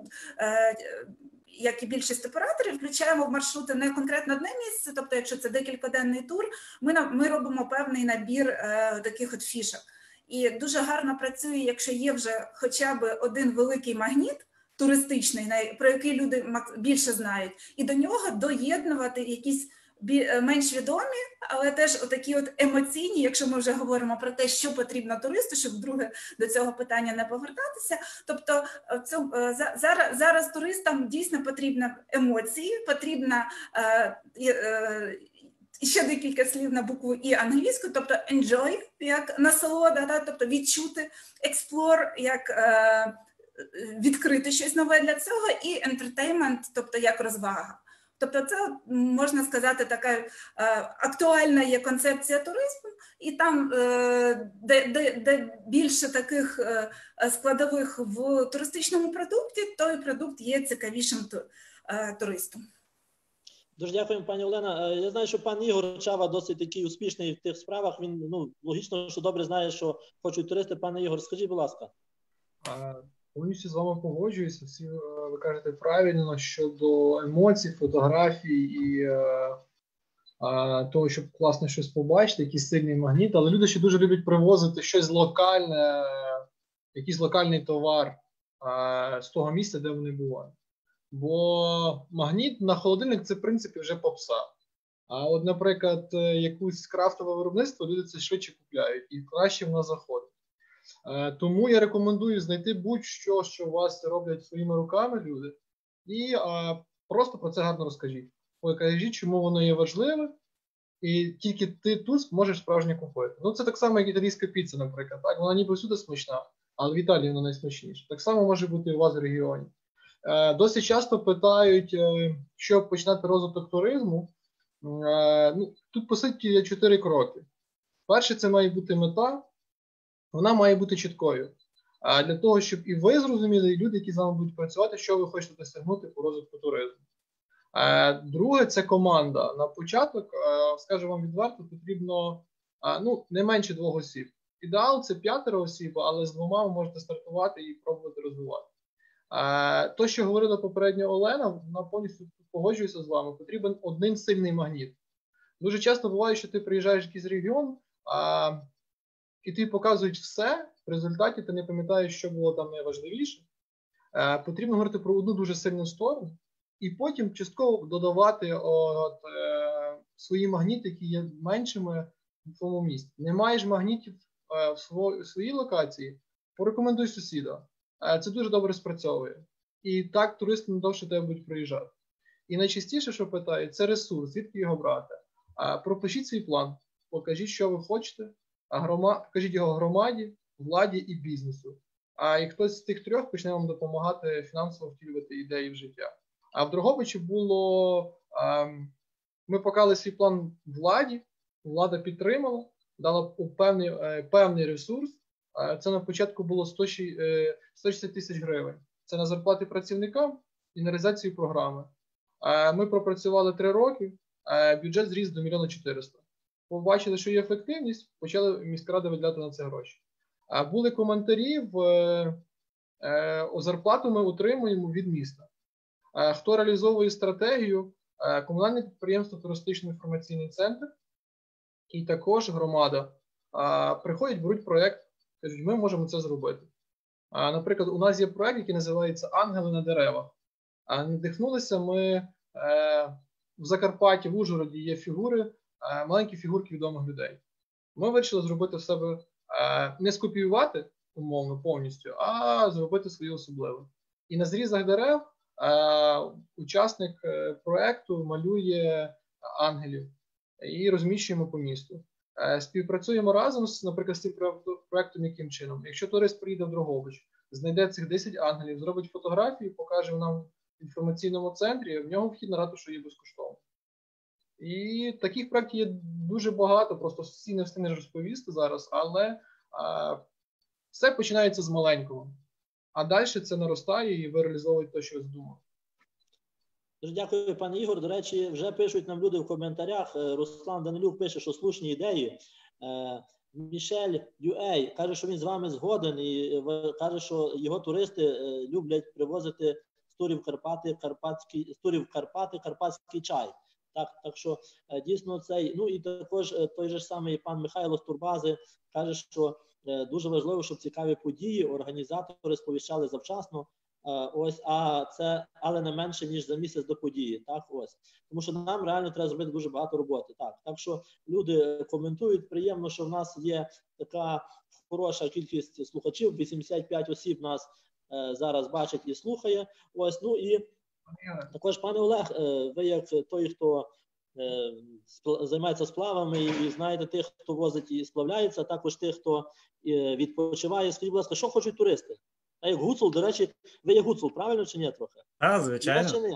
як і більшість операторів, включаємо в маршрути не конкретно одне місце, тобто якщо це декількоденний тур, ми, ми робимо певний набір таких от фішок. І дуже гарно працює, якщо є вже хоча б один великий магніт, туристичний, про який люди більше знають, і до нього доєднувати якісь менш відомі, але теж отакі от емоційні, якщо ми вже говоримо про те, що потрібно туристу, щоб вдруге до цього питання не повертатися. Тобто зараз, зараз туристам дійсно потрібні емоції, потрібна е, е, ще декілька слів на букву І англійську, тобто enjoy, як насолода, да? Тобто відчути, explore, як е, відкрити щось нове для цього, і entertainment, тобто як розвага. Тобто це, можна сказати, така актуальна є концепція туризму, і там, де, де, де більше таких складових в туристичному продукті, той продукт є цікавішим туристу.
Дуже дякуємо, пані Олена. Я знаю, що пан Ігор Чава досить такий успішний в тих справах. Він, ну, логічно, що добре знає, що хочуть туристи. Пане Ігор, скажіть, будь ласка.
Повністю з вами погоджуюся. Всі ви кажете правильно щодо емоцій, фотографій і а, того, щоб класно щось побачити, якийсь сильний магніт. Але люди ще дуже люблять привозити щось локальне, якийсь локальний товар а, з того місця, де вони бувають. Бо магніт на холодильник – це, в принципі, вже попса. А от, наприклад, якусь крафтове виробництво, люди це швидше купляють і краще в нас заходить. Тому я рекомендую знайти будь-що, що у вас роблять своїми руками люди, і а, просто про це гарно розкажіть. Покажіть, чому воно є важливе, і тільки ти тут можеш справжньо купити. Ну, це так само, як італійська піца, наприклад. Так? Вона ніби всюди смачна, але в Італії вона найсмачніша. Так само може бути і у вас в регіоні. Е, досить часто питають, е, щоб починати розвиток туризму. Е, ну, тут, по суті, є чотири кроки. Перше, це має бути мета. Вона має бути чіткою. А для того, щоб і ви зрозуміли, і люди, які з вами будуть працювати, що ви хочете досягнути по розвитку туризму. А друге, це команда. На початок, скажу вам відверто, потрібно ну, не менше двох осіб. Ідеал – це п'ятеро осіб, але з двома ви можете стартувати і пробувати розвивати. То, що говорила попередньо Олена, вона повністю погоджується з вами, потрібен один сильний магніт. Дуже часто буває, що ти приїжджаєш в якийсь регіон, а і тобі показують все, в результаті ти не пам'ятаєш, що було там найважливіше. Е, потрібно говорити про одну дуже сильну сторону, і потім частково додавати от, е, свої магніти, які є меншими в твоєму місті. Не маєш магнітів е, в, сво, в своїй локації, порекомендуй сусіда. Е, це дуже добре спрацьовує. І так туристи надовше тебе будуть приїжджати. І найчастіше, що питають, це ресурс, звідки його брати. Е, пропишіть свій план, покажіть, що ви хочете. Громад, покажіть його громаді, владі і бізнесу. А і хтось з тих трьох почне вам допомагати фінансово втілювати ідеї в життя. А в Дрогобичі було, ем, ми показали свій план владі, влада підтримала, дала певний, е, певний ресурс. Е, це на початку було сто шістдесят тисяч гривень. Це на зарплати працівникам і на реалізацію програми. Е, ми пропрацювали три роки, е, бюджет зріс до мільйона чотириста. Побачили, що є ефективність, почали міська рада виділяти на це гроші. А були коментарі, в е, зарплату ми отримуємо від міста. Е, хто реалізовує стратегію? Е, комунальне підприємство «Туристичний інформаційний центр» і також громада. Е, приходять, беруть проєкт, кажуть, ми можемо це зробити. Е, наприклад, у нас є проєкт, який називається «Ангели на деревах». Е, надихнулися ми е, в Закарпатті, в Ужгороді є фігури, маленькі фігурки відомих людей. Ми вирішили зробити в себе, не скопіювати умовно повністю, а зробити свої особливі. І на зрізах дерев учасник проєкту малює ангелів і розміщуємо по місту. Співпрацюємо разом, наприклад, з цим проєктом яким чином. Якщо турист приїде в Дрогобич, знайде цих десять ангелів, зробить фотографії, покаже нам в інформаційному центрі, в нього вхід на ратушу є безкоштовно. І таких проєктів є дуже багато, просто всі не встигнеш розповісти зараз, але а, все починається з маленького. А далі це наростає і ви реалізовуєте те, що ви задумали.
Дуже дякую, пане Ігор. До речі, вже пишуть нам люди в коментарях. Руслан Данилюк пише, що слушні ідеї. Мішель Юей каже, що він з вами згоден і каже, що його туристи люблять привозити з турів Карпати, карпатський, з турів Карпати, карпатський чай. Так, так що дійсно цей, ну і також той же самий пан Михайло з Турбази каже, що дуже важливо, щоб цікаві події організатори сповіщали завчасно, ось, а це, але не менше, ніж за місяць до події, так, ось. Тому що нам реально треба зробити дуже багато роботи, так. Так що люди коментують, приємно, що в нас є така хороша кількість слухачів, вісімдесят п'ять осіб нас е, зараз бачить і слухає, ось, ну і також, пане Олег, ви як той, хто е, займається сплавами і, і знаєте тих, хто возить і сплавляється, також тих, хто е, відпочиває, скажіть, будь ласка, що хочуть туристи? А як гуцул, до речі, ви є гуцул, правильно чи ні трохи?
Так, звичайно.
Чи ні?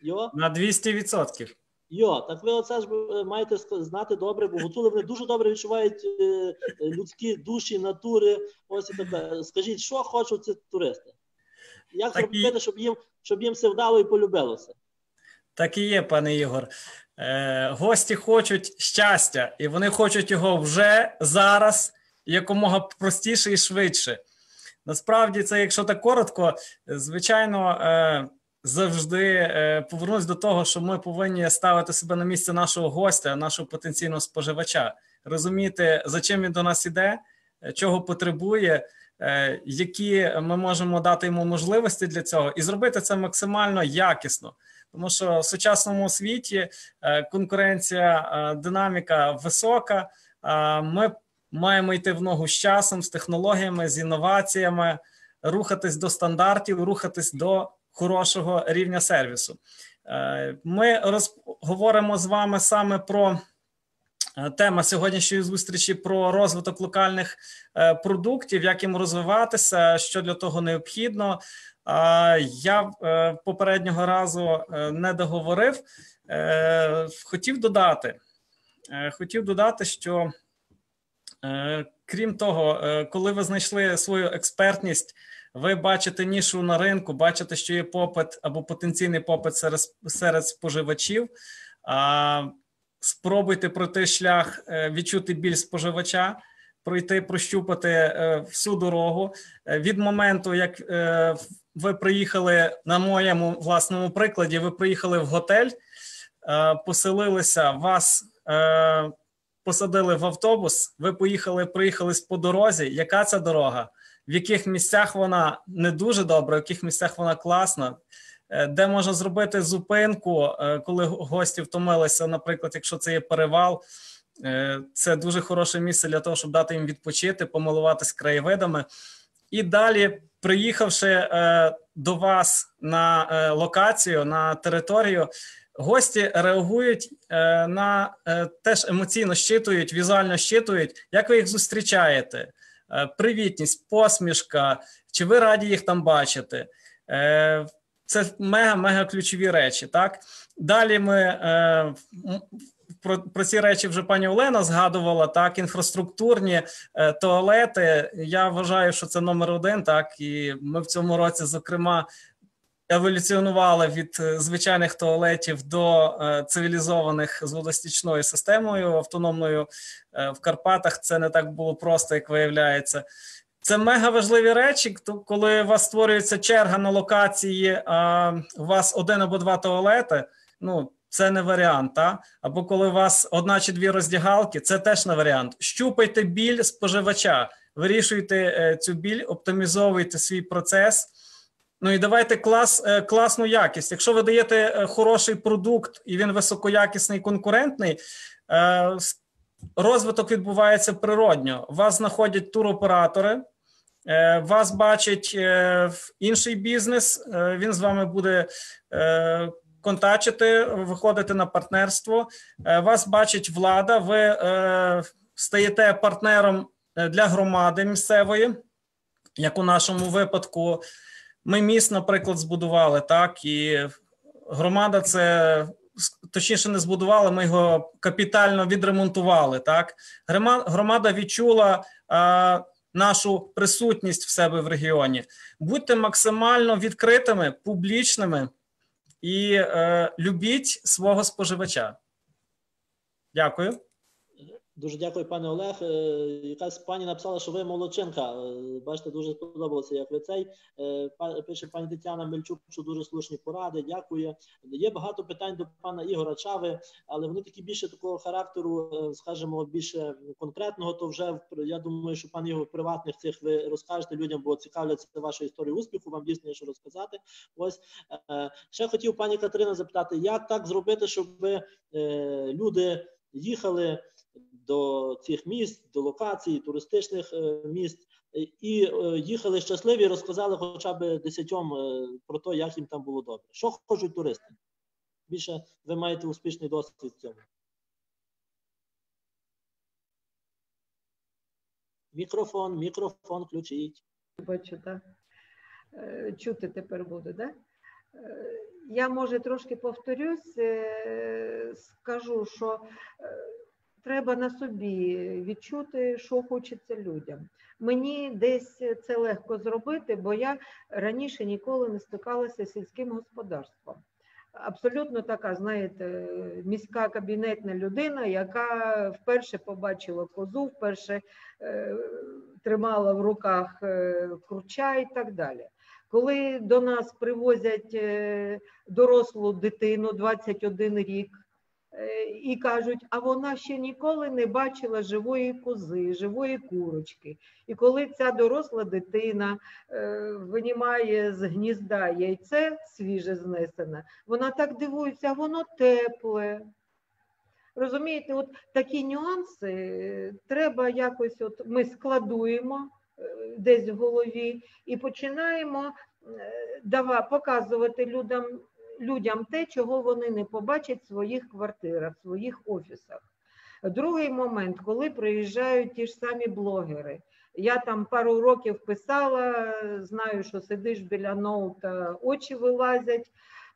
Йо?
На двісті відсотків.
Йо, так ви оце ж маєте знати добре, бо гуцули вони дуже добре відчувають е, людські душі, натури. Ось і таке. Скажіть, що хочуть ці туристи? Як
Так
зробити,
і...
щоб їм, щоб їм все вдало і полюбилося?
Так і є, пане Ігор. Е, гості хочуть щастя, і вони хочуть його вже, зараз, якомога простіше і швидше. Насправді, це, якщо так коротко, звичайно, е, завжди е, повернусь до того, що ми повинні ставити себе на місце нашого гостя, нашого потенційного споживача, розуміти, за чим він до нас іде, чого потребує, е, які ми можемо дати йому можливості для цього, і зробити це максимально якісно. Тому що в сучасному світі е, конкуренція, е, динаміка висока, е, ми маємо йти в ногу з часом, з технологіями, з інноваціями, рухатись до стандартів, рухатись до хорошого рівня сервісу. Ми роз... говоримо з вами саме про тему сьогоднішньої зустрічі, про розвиток локальних продуктів, як їм розвиватися, що для того необхідно. Я попереднього разу не договорив. Хотів додати, хотів додати, що крім того, коли ви знайшли свою експертність, ви бачите нішу на ринку, бачите, що є попит або потенційний попит серед, серед споживачів, спробуйте пройти шлях, відчути біль споживача, пройти, прощупати всю дорогу. Від моменту, як ви приїхали, на моєму власному прикладі, ви приїхали в готель, поселилися, вас посадили в автобус, ви поїхали, приїхали по дорозі. Яка це дорога? В яких місцях вона не дуже добра, в яких місцях вона класна, де можна зробити зупинку, коли гості втомилися, наприклад, якщо це є перевал, це дуже хороше місце для того, щоб дати їм відпочити, помилуватись краєвидами. І далі, приїхавши до вас на локацію, на територію, гості реагують на, теж емоційно щитують, візуально щитують, як ви їх зустрічаєте. Привітність, посмішка, чи ви раді їх там бачити. Це мега-мега ключові речі. Так? Далі ми про, про ці речі вже пані Олена згадувала, так, інфраструктурні туалети. Я вважаю, що це номер один, так, і ми в цьому році, зокрема, еволюціонували від звичайних туалетів до цивілізованих з водостічною системою автономною. В Карпатах це не так було просто, як виявляється. Це мега важливі речі, коли у вас створюється черга на локації, а у вас один або два туалети, ну, це не варіант, та? Або коли у вас одна чи дві роздягалки, це теж не варіант. Щупайте біль споживача, вирішуйте цю біль, оптимізовуйте свій процес. Ну і давайте клас, класну якість. Якщо ви даєте хороший продукт і він високоякісний, конкурентний, розвиток відбувається природньо. Вас знаходять туроператори, вас бачить інший бізнес, він з вами буде контачити, виходити на партнерство, вас бачить влада, ви стаєте партнером для громади місцевої, як у нашому випадку. Ми міст, наприклад, збудували, так, і громада це, точніше не збудували, ми його капітально відремонтували, так. Громада відчула а, нашу присутність в себе в регіоні. Будьте максимально відкритими, публічними і е, любіть свого споживача. Дякую.
Дуже дякую, пане Олег. Якась пані написала, що ви молодчинка. Бачите, дуже сподобалося, як ви цей. Пише пані Тетяна Мельчук, що дуже слушні поради. Дякую. Є багато питань до пана Ігора Чави, але вони такі більше такого характеру, скажімо, більше конкретного, то вже, я думаю, що пан Ігор приватних цих ви розкажете людям, бо цікавляться вашою історією успіху, вам дійсно є що розказати. Ось. Ще хотів пані Катерина запитати, як так зробити, щоб люди їхали до цих міст, до локацій, туристичних міст, і їхали щасливі, розказали хоча б десятьом про те, як їм там було добре. Що хочуть туристи? Більше ви маєте успішний досвід в цьому. Мікрофон, мікрофон включіть.
Бачу, так. Чути тепер буде, так? я, може, трошки повторюсь, скажу, що треба на собі відчути, що хочеться людям. Мені десь це легко зробити, бо я раніше ніколи не стикалася з сільським господарством. Абсолютно така, знаєте, міська кабінетна людина, яка вперше побачила козу, вперше е, тримала в руках е, курча і так далі. Коли до нас привозять е, дорослу дитину, двадцять один рік, е, і кажуть, а вона ще ніколи не бачила живої кози, живої курочки. І коли ця доросла дитина е, винімає з гнізда яйце свіже знесене, вона так дивується, а воно тепле. Розумієте, от такі нюанси треба якось, от ми складуємо десь в голові і починаємо давати, показувати людям, людям те, чого вони не побачать в своїх квартирах, в своїх офісах. Другий момент, коли приїжджають ті ж самі блогери. Я там пару років писала, знаю, що сидиш біля ноута, очі вилазять,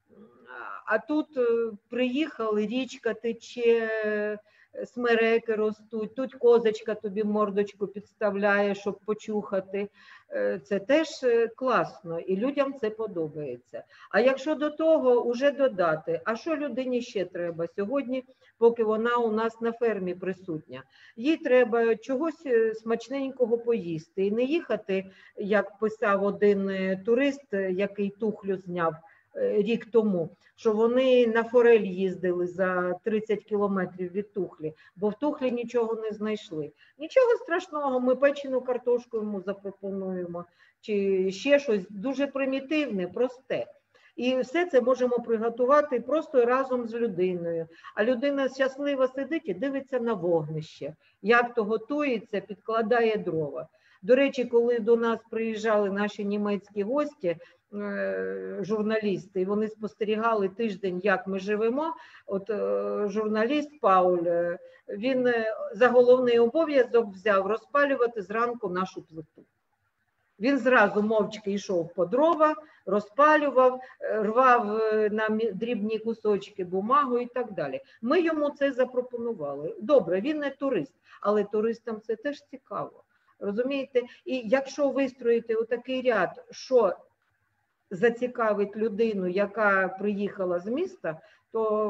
а тут приїхали, річка тече, смереки ростуть, тут козочка тобі мордочку підставляє, щоб почухати. Це теж класно і людям це подобається. А якщо до того вже додати, а що людині ще треба сьогодні, поки вона у нас на фермі присутня? Їй треба чогось смачненького поїсти і не їхати, як писав один турист, який Тухлю зняв рік тому, що вони на форель їздили за тридцять кілометрів від Тухлі, бо в Тухлі нічого не знайшли. Нічого страшного, ми печену картошку йому запропонуємо, чи ще щось дуже примітивне, просте. І все це можемо приготувати просто разом з людиною. А людина щасливо сидить і дивиться на вогнище, як то готується, підкладає дрова. До речі, коли до нас приїжджали наші німецькі гості, журналісти, і вони спостерігали тиждень, як ми живемо, от журналіст Пауль, він за головний обов'язок взяв розпалювати зранку нашу плиту. Він зразу мовчки йшов по дрова, розпалював, рвав на дрібні кусочки бумагу і так далі. Ми йому це запропонували. Добре, він не турист, але туристам це теж цікаво. Розумієте? І якщо вистроїти отакий ряд, що зацікавить людину, яка приїхала з міста, то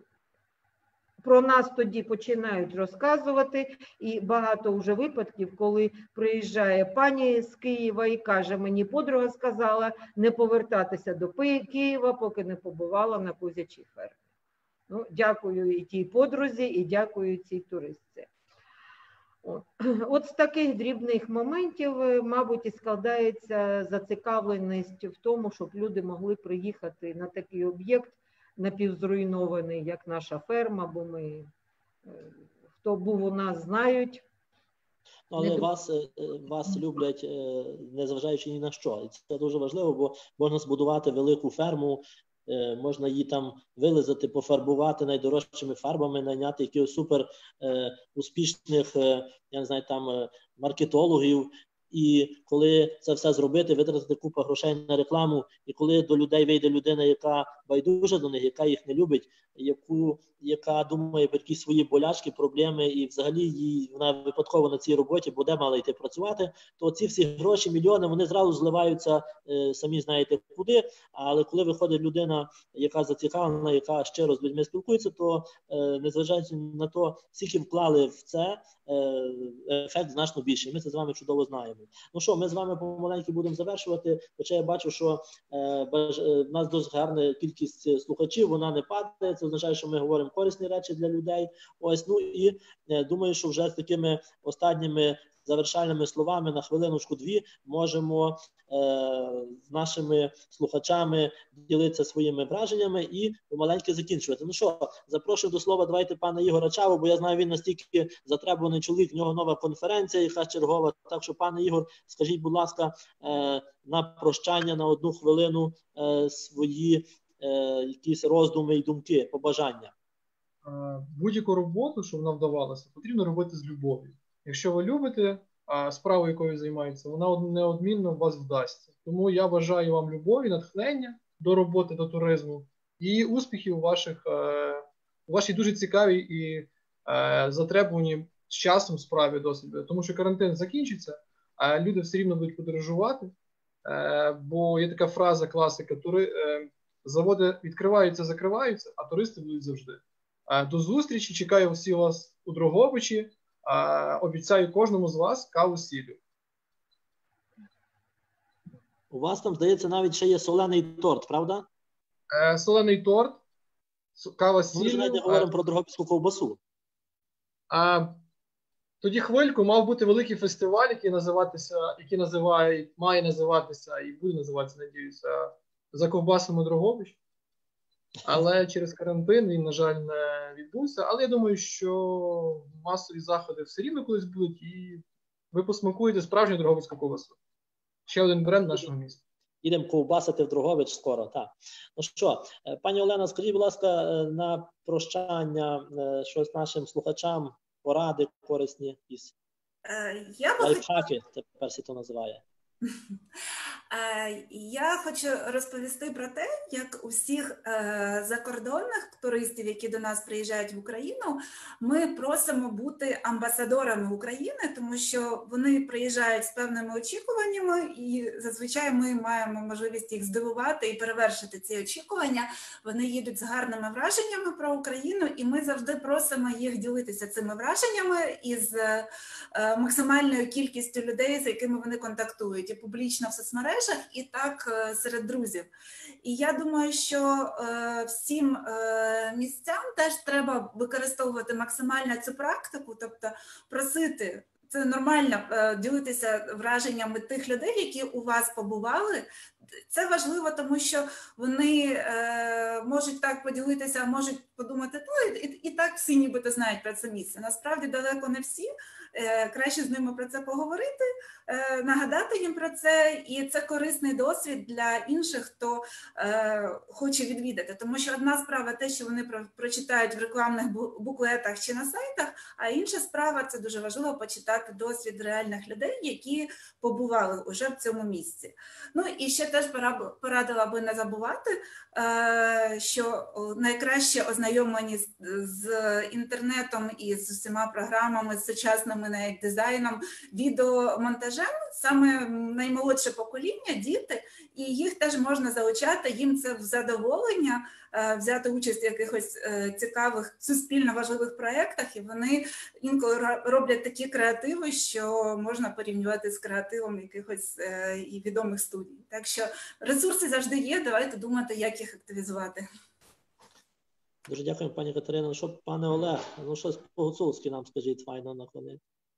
про нас тоді починають розказувати, і багато вже випадків, коли приїжджає пані з Києва і каже, мені подруга сказала не повертатися до Києва, поки не побувала на козячій фермі. Ну, дякую і тій подрузі, і дякую цій туристці. От. От з таких дрібних моментів, мабуть, і складається зацікавленість в тому, щоб люди могли приїхати на такий об'єкт напівзруйнований, як наша ферма, бо ми, хто був у нас, знають.
Але вас, вас люблять, незважаючи ні на що. І це дуже важливо, бо можна збудувати велику ферму, можна її там вилизати, пофарбувати найдорожчими фарбами, найняти якихось супер е, успішних, е, я не знаю, там маркетологів. І коли це все зробити, витратити купу грошей на рекламу, і коли до людей вийде людина, яка байдужа до них, яка їх не любить, яку, яка думає про якісь свої болячки, проблеми, і взагалі їй, вона випадково на цій роботі буде мала йти працювати, то ці всі гроші, мільйони, вони зразу зливаються, е, самі знаєте куди. Але коли виходить людина, яка зацікавлена, яка щиро з людьми спілкується, то е, незважаючи на то, скільки вклали в це, е, ефект значно більший. Ми це з вами чудово знаємо. Ну що, ми з вами помаленьку будемо завершувати, хоча я бачу, що е, баж, е, в нас дуже гарна кількість слухачів, вона не падає, це означає, що ми говоримо корисні речі для людей. Ось, ну і е, думаю, що вже з такими останніми завершальними словами на хвилиночку-дві можемо е, з нашими слухачами ділитися своїми враженнями і помаленьки закінчувати. Ну що, запрошую до слова, давайте пана Ігора Чаву, бо я знаю, він настільки затребуваний чоловік, в нього нова конференція, яка чергова. Так що, пане Ігор, скажіть, будь ласка, е, на прощання на одну хвилину е, свої е, якісь роздуми і думки, побажання.
Будь-яку роботу, щоб вона вдавалася, потрібно робити з любов'ю. Якщо ви любите справу, якою займаєтеся, вона неодмінно у вас вдасться. Тому я бажаю вам любові, натхнення до роботи, до туризму. І успіхів у ваших, у вашій дуже цікавій і затребувані з часом справі досить. Тому що карантин закінчиться, а люди все рівно будуть подорожувати. Бо є така фраза, класика, тури... заводи відкриваються, закриваються, а туристи будуть завжди. До зустрічі, чекаю всі вас у Дрогобичі, обіцяю кожному з вас каву з сіллю.
У вас там, здається, навіть ще є солений торт, правда?
Солений торт, кава з сіллю.
Ми ж навіть не говоримо про дрогобицьку ковбасу.
А, тоді хвильку мав бути великий фестиваль, який називатися, який називає, має називатися і буде називатися, надіюся, «За ковбасами Дрогобич». Але через карантин він, на жаль, не відбувся. Але я думаю, що масові заходи все рівно колись будуть, і ви посмакуєте справжню дрогобицьку ковбасу. Ще один бренд нашого міста.
Їдемо ковбасити в Дрогобич скоро, так. Ну що, пані Олена, скажіть, будь ласка, на прощання щось нашим слухачам, поради корисні, якісь
Я
лайфхаки, тепер всі то називає.
Я хочу розповісти про те, як у всіх закордонних туристів, які до нас приїжджають в Україну, ми просимо бути амбасадорами України, тому що вони приїжджають з певними очікуваннями, і зазвичай ми маємо можливість їх здивувати і перевершити ці очікування. Вони їдуть з гарними враженнями про Україну, і ми завжди просимо їх ділитися цими враженнями із максимальною кількістю людей, з якими вони контактують, і публічно в соцмережах, і так серед друзів. І я думаю, що е, всім е, місцям теж треба використовувати максимально цю практику, тобто просити, це нормально е, ділитися враженнями тих людей, які у вас побували. Це важливо, тому що вони е, можуть так поділитися, можуть подумати, ну, і, і так всі нібито знають про це місце. Насправді далеко не всі. Е, краще з ними про це поговорити, е, нагадати їм про це, і це корисний досвід для інших, хто е, хоче відвідати. Тому що одна справа те, що вони про, прочитають в рекламних буклетах чи на сайтах, а інша справа, це дуже важливо, почитати досвід реальних людей, які побували вже в цьому місці. Ну і ще теж порадила би не забувати, е, що найкраще ознайомлені з, з інтернетом і з усіма програмами, з сучасними навіть дизайном, відеомонтажем, саме наймолодше покоління, діти, і їх теж можна залучати, їм це в задоволення, взяти участь в якихось цікавих, суспільно важливих проєктах, і вони інколи роблять такі креативи, що можна порівнювати з креативом якихось і відомих студій. Так що ресурси завжди є, давайте думати, як їх активізувати.
Дуже дякую, пані Катерина. Ну що, пане Олег, ну щось по-гуцулськи нам скажіть файно на коні.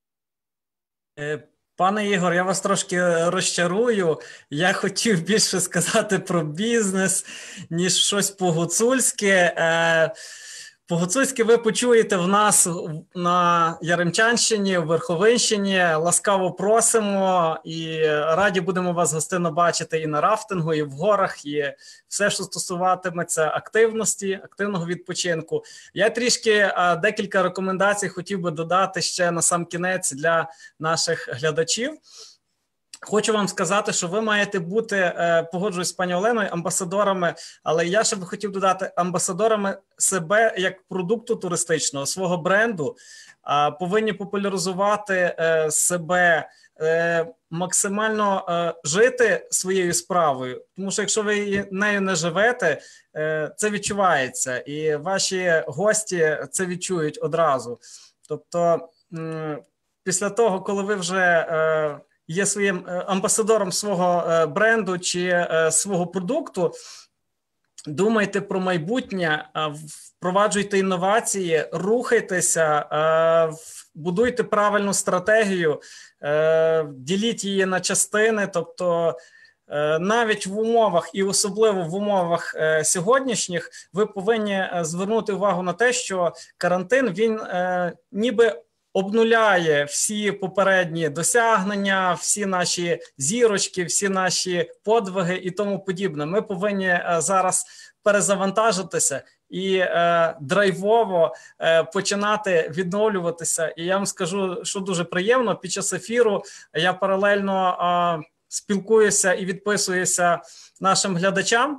Пане Ігор, я вас трошки розчарую. Я хотів більше сказати про бізнес, ніж щось по-гуцульськи. По-гуцульськи ви почуєте в нас на Яремчанщині, в Верховинщині. Ласкаво просимо і раді будемо вас гостинно бачити і на рафтингу, і в горах, і все, що стосуватиметься активності, активного відпочинку. Я трішки декілька рекомендацій хотів би додати ще на сам кінець для наших глядачів. Хочу вам сказати, що ви маєте бути, погоджуюсь з пані Оленою, амбасадорами, але я ще би хотів додати амбасадорами себе як продукту туристичного, свого бренду, повинні популяризувати себе, максимально жити своєю справою, тому що якщо ви нею не живете, це відчувається, і ваші гості це відчують одразу. Тобто, після того, коли ви вже є своїм амбасадором свого бренду чи свого продукту, думайте про майбутнє, впроваджуйте інновації, рухайтеся, будуйте правильну стратегію, діліть її на частини, тобто навіть в умовах і особливо в умовах сьогоднішніх ви повинні звернути увагу на те, що карантин, він ніби обнуляє всі попередні досягнення, всі наші зірочки, всі наші подвиги і тому подібне. Ми повинні зараз перезавантажитися і е, драйвово е, починати відновлюватися. І я вам скажу, що дуже приємно, під час ефіру я паралельно е, спілкуюся і відписуюся нашим глядачам,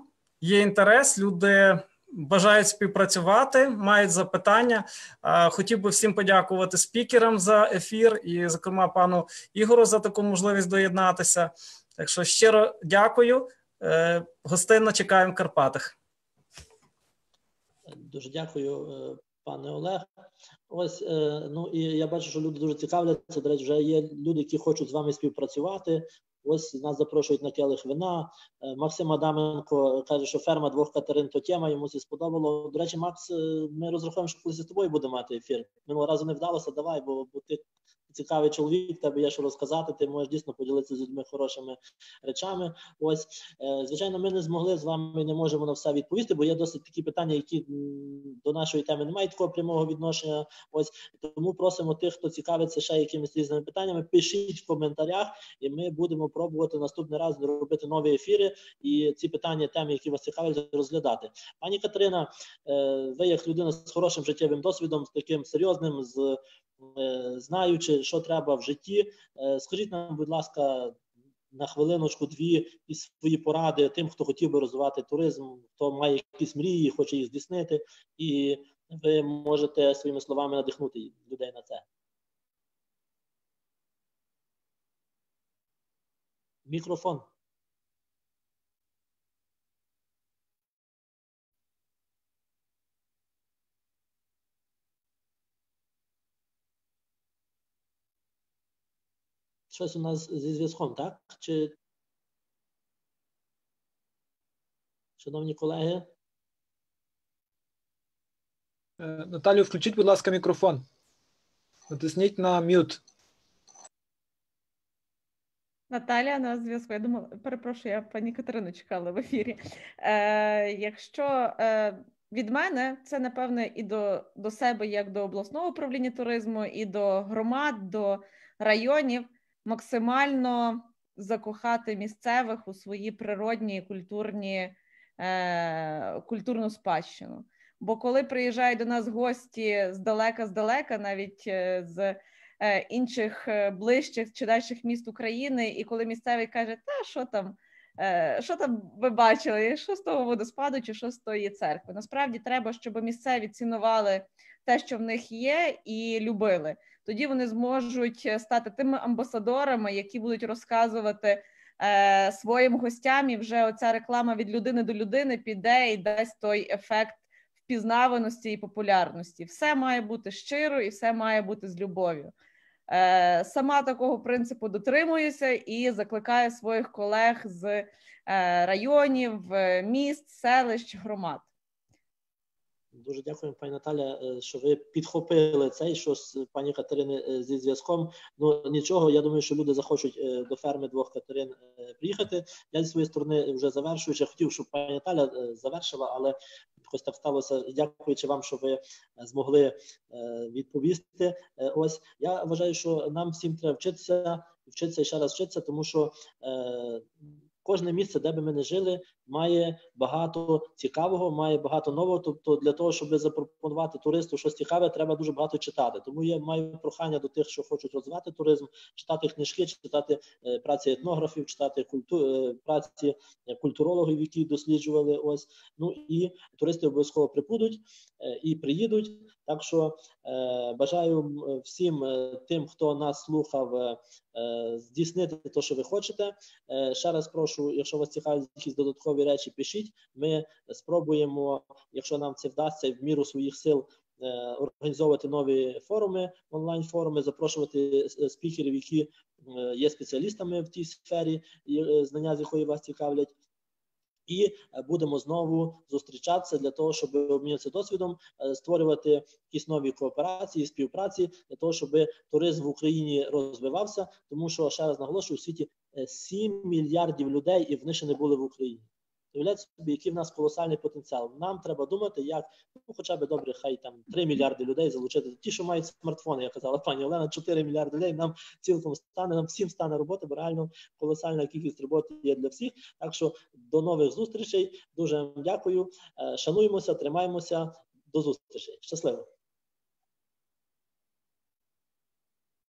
є інтерес, люди бажають співпрацювати, мають запитання. Хотів би всім подякувати спікерам за ефір і, зокрема, пану Ігору за таку можливість доєднатися. Так що щиро дякую. Гостинно чекаємо в Карпатах.
Дуже дякую, пане Олег. Ось, ну і я бачу, що люди дуже цікавляться. До речі, вже є люди, які хочуть з вами співпрацювати. Ось нас запрошують на келих вина. Максим Адаменко каже, що ферма двох Катерин – то тема, йому це сподобало. До речі, Макс, ми розраховуємо, що колись з тобою будемо мати ефір. Минулого разу не вдалося, давай, бо, бо ти цікавий чоловік, тебе є що розказати, ти можеш дійсно поділитися з людьми хорошими речами. Ось, звичайно, ми не змогли з вами, не можемо на все відповісти, бо є досить такі питання, які до нашої теми не мають такого прямого відношення. Ось, тому просимо тих, хто цікавиться ще якимись різними питаннями, пишіть в коментарях, і ми будемо пробувати наступний раз робити нові ефіри і ці питання, теми, які вас цікавлять, розглядати. Пані Катерина, ви як людина з хорошим життєвим досвідом, з таким серйозним, з знаючи, що треба в житті, скажіть нам, будь ласка, на хвилиночку-дві і свої поради тим, хто хотів би розвивати туризм, хто має якісь мрії, хоче їх здійснити, і ви можете своїми словами надихнути людей на це. Мікрофон. Щось у нас зі зв'язком, так? Чи... Шановні колеги?
Наталю, включіть, будь ласка, мікрофон. Натисніть на м'ют.
Наталя на зв'язку. Я думала, перепрошую, я пані Катерину чекала в ефірі. Е, якщо е, від мене, це, напевне, і до, до себе, як до обласного управління туризму, і до громад, до районів, максимально закохати місцевих у свої природні, культурні, е, культурну спадщину. Бо коли приїжджають до нас гості здалека-здалека, навіть з е, інших ближчих чи дальших міст України, і коли місцевий каже, та що там, е, що там ви бачили, що з того водоспаду, чи що з тої церкви. Насправді треба, щоб місцеві цінували те, що в них є, і любили. Тоді вони зможуть стати тими амбасадорами, які будуть розказувати е, своїм гостям, і вже оця реклама від людини до людини піде і дасть той ефект впізнаваності і популярності. Все має бути щиро і все має бути з любов'ю. Е, сама такого принципу дотримуюся і закликаю своїх колег з е, районів, міст, селищ, громад.
Дуже дякуємо, пані Наталя, що ви підхопили цей, що з пані Катерини зі зв'язком. Ну, нічого, я думаю, що люди захочуть до ферми двох Катерин приїхати. Я зі своєї сторони вже завершуючи, хотів, щоб пані Наталя завершила, але якось так сталося, дякуючи вам, що ви змогли відповісти. Ось, я вважаю, що нам всім треба вчитися, вчитися і ще раз вчитися, тому що кожне місце, де би ми не жили, має багато цікавого, має багато нового. Тобто для того, щоб запропонувати туристу щось цікаве, треба дуже багато читати. Тому я маю прохання до тих, що хочуть розвивати туризм, читати книжки, читати е, праці етнографів, читати культу, е, праці культурологів, які досліджували ось. Ну і туристи обов'язково прибудуть е, і приїдуть. Так що е, бажаю всім е, тим, хто нас слухав, е, здійснити те, що ви хочете. Е, ще раз прошу, якщо вас цікавить якісь додаткові речі, пишіть. Ми спробуємо, якщо нам це вдасться, в міру своїх сил організовувати нові форуми, онлайн-форуми, запрошувати спікерів, які є спеціалістами в тій сфері, знання з якої вас цікавлять. І будемо знову зустрічатися для того, щоб обмінятися досвідом, створювати якісь нові кооперації, співпраці, для того, щоб туризм в Україні розвивався, тому що, ще раз наголошую, у світі сім мільярдів людей, і вони ще не були в Україні. Уявляєте собі, який в нас колосальний потенціал. Нам треба думати, як, ну, хоча б добре, хай там три мільярди людей залучити. Ті, що мають смартфони, як казала пані Олена, чотири мільярди людей, нам цілком стане, нам всім стане роботи, бо реально колосальна кількість роботи є для всіх. Так що до нових зустрічей. Дуже вам дякую. Шануємося, тримаємося. До зустрічі. Щасливо.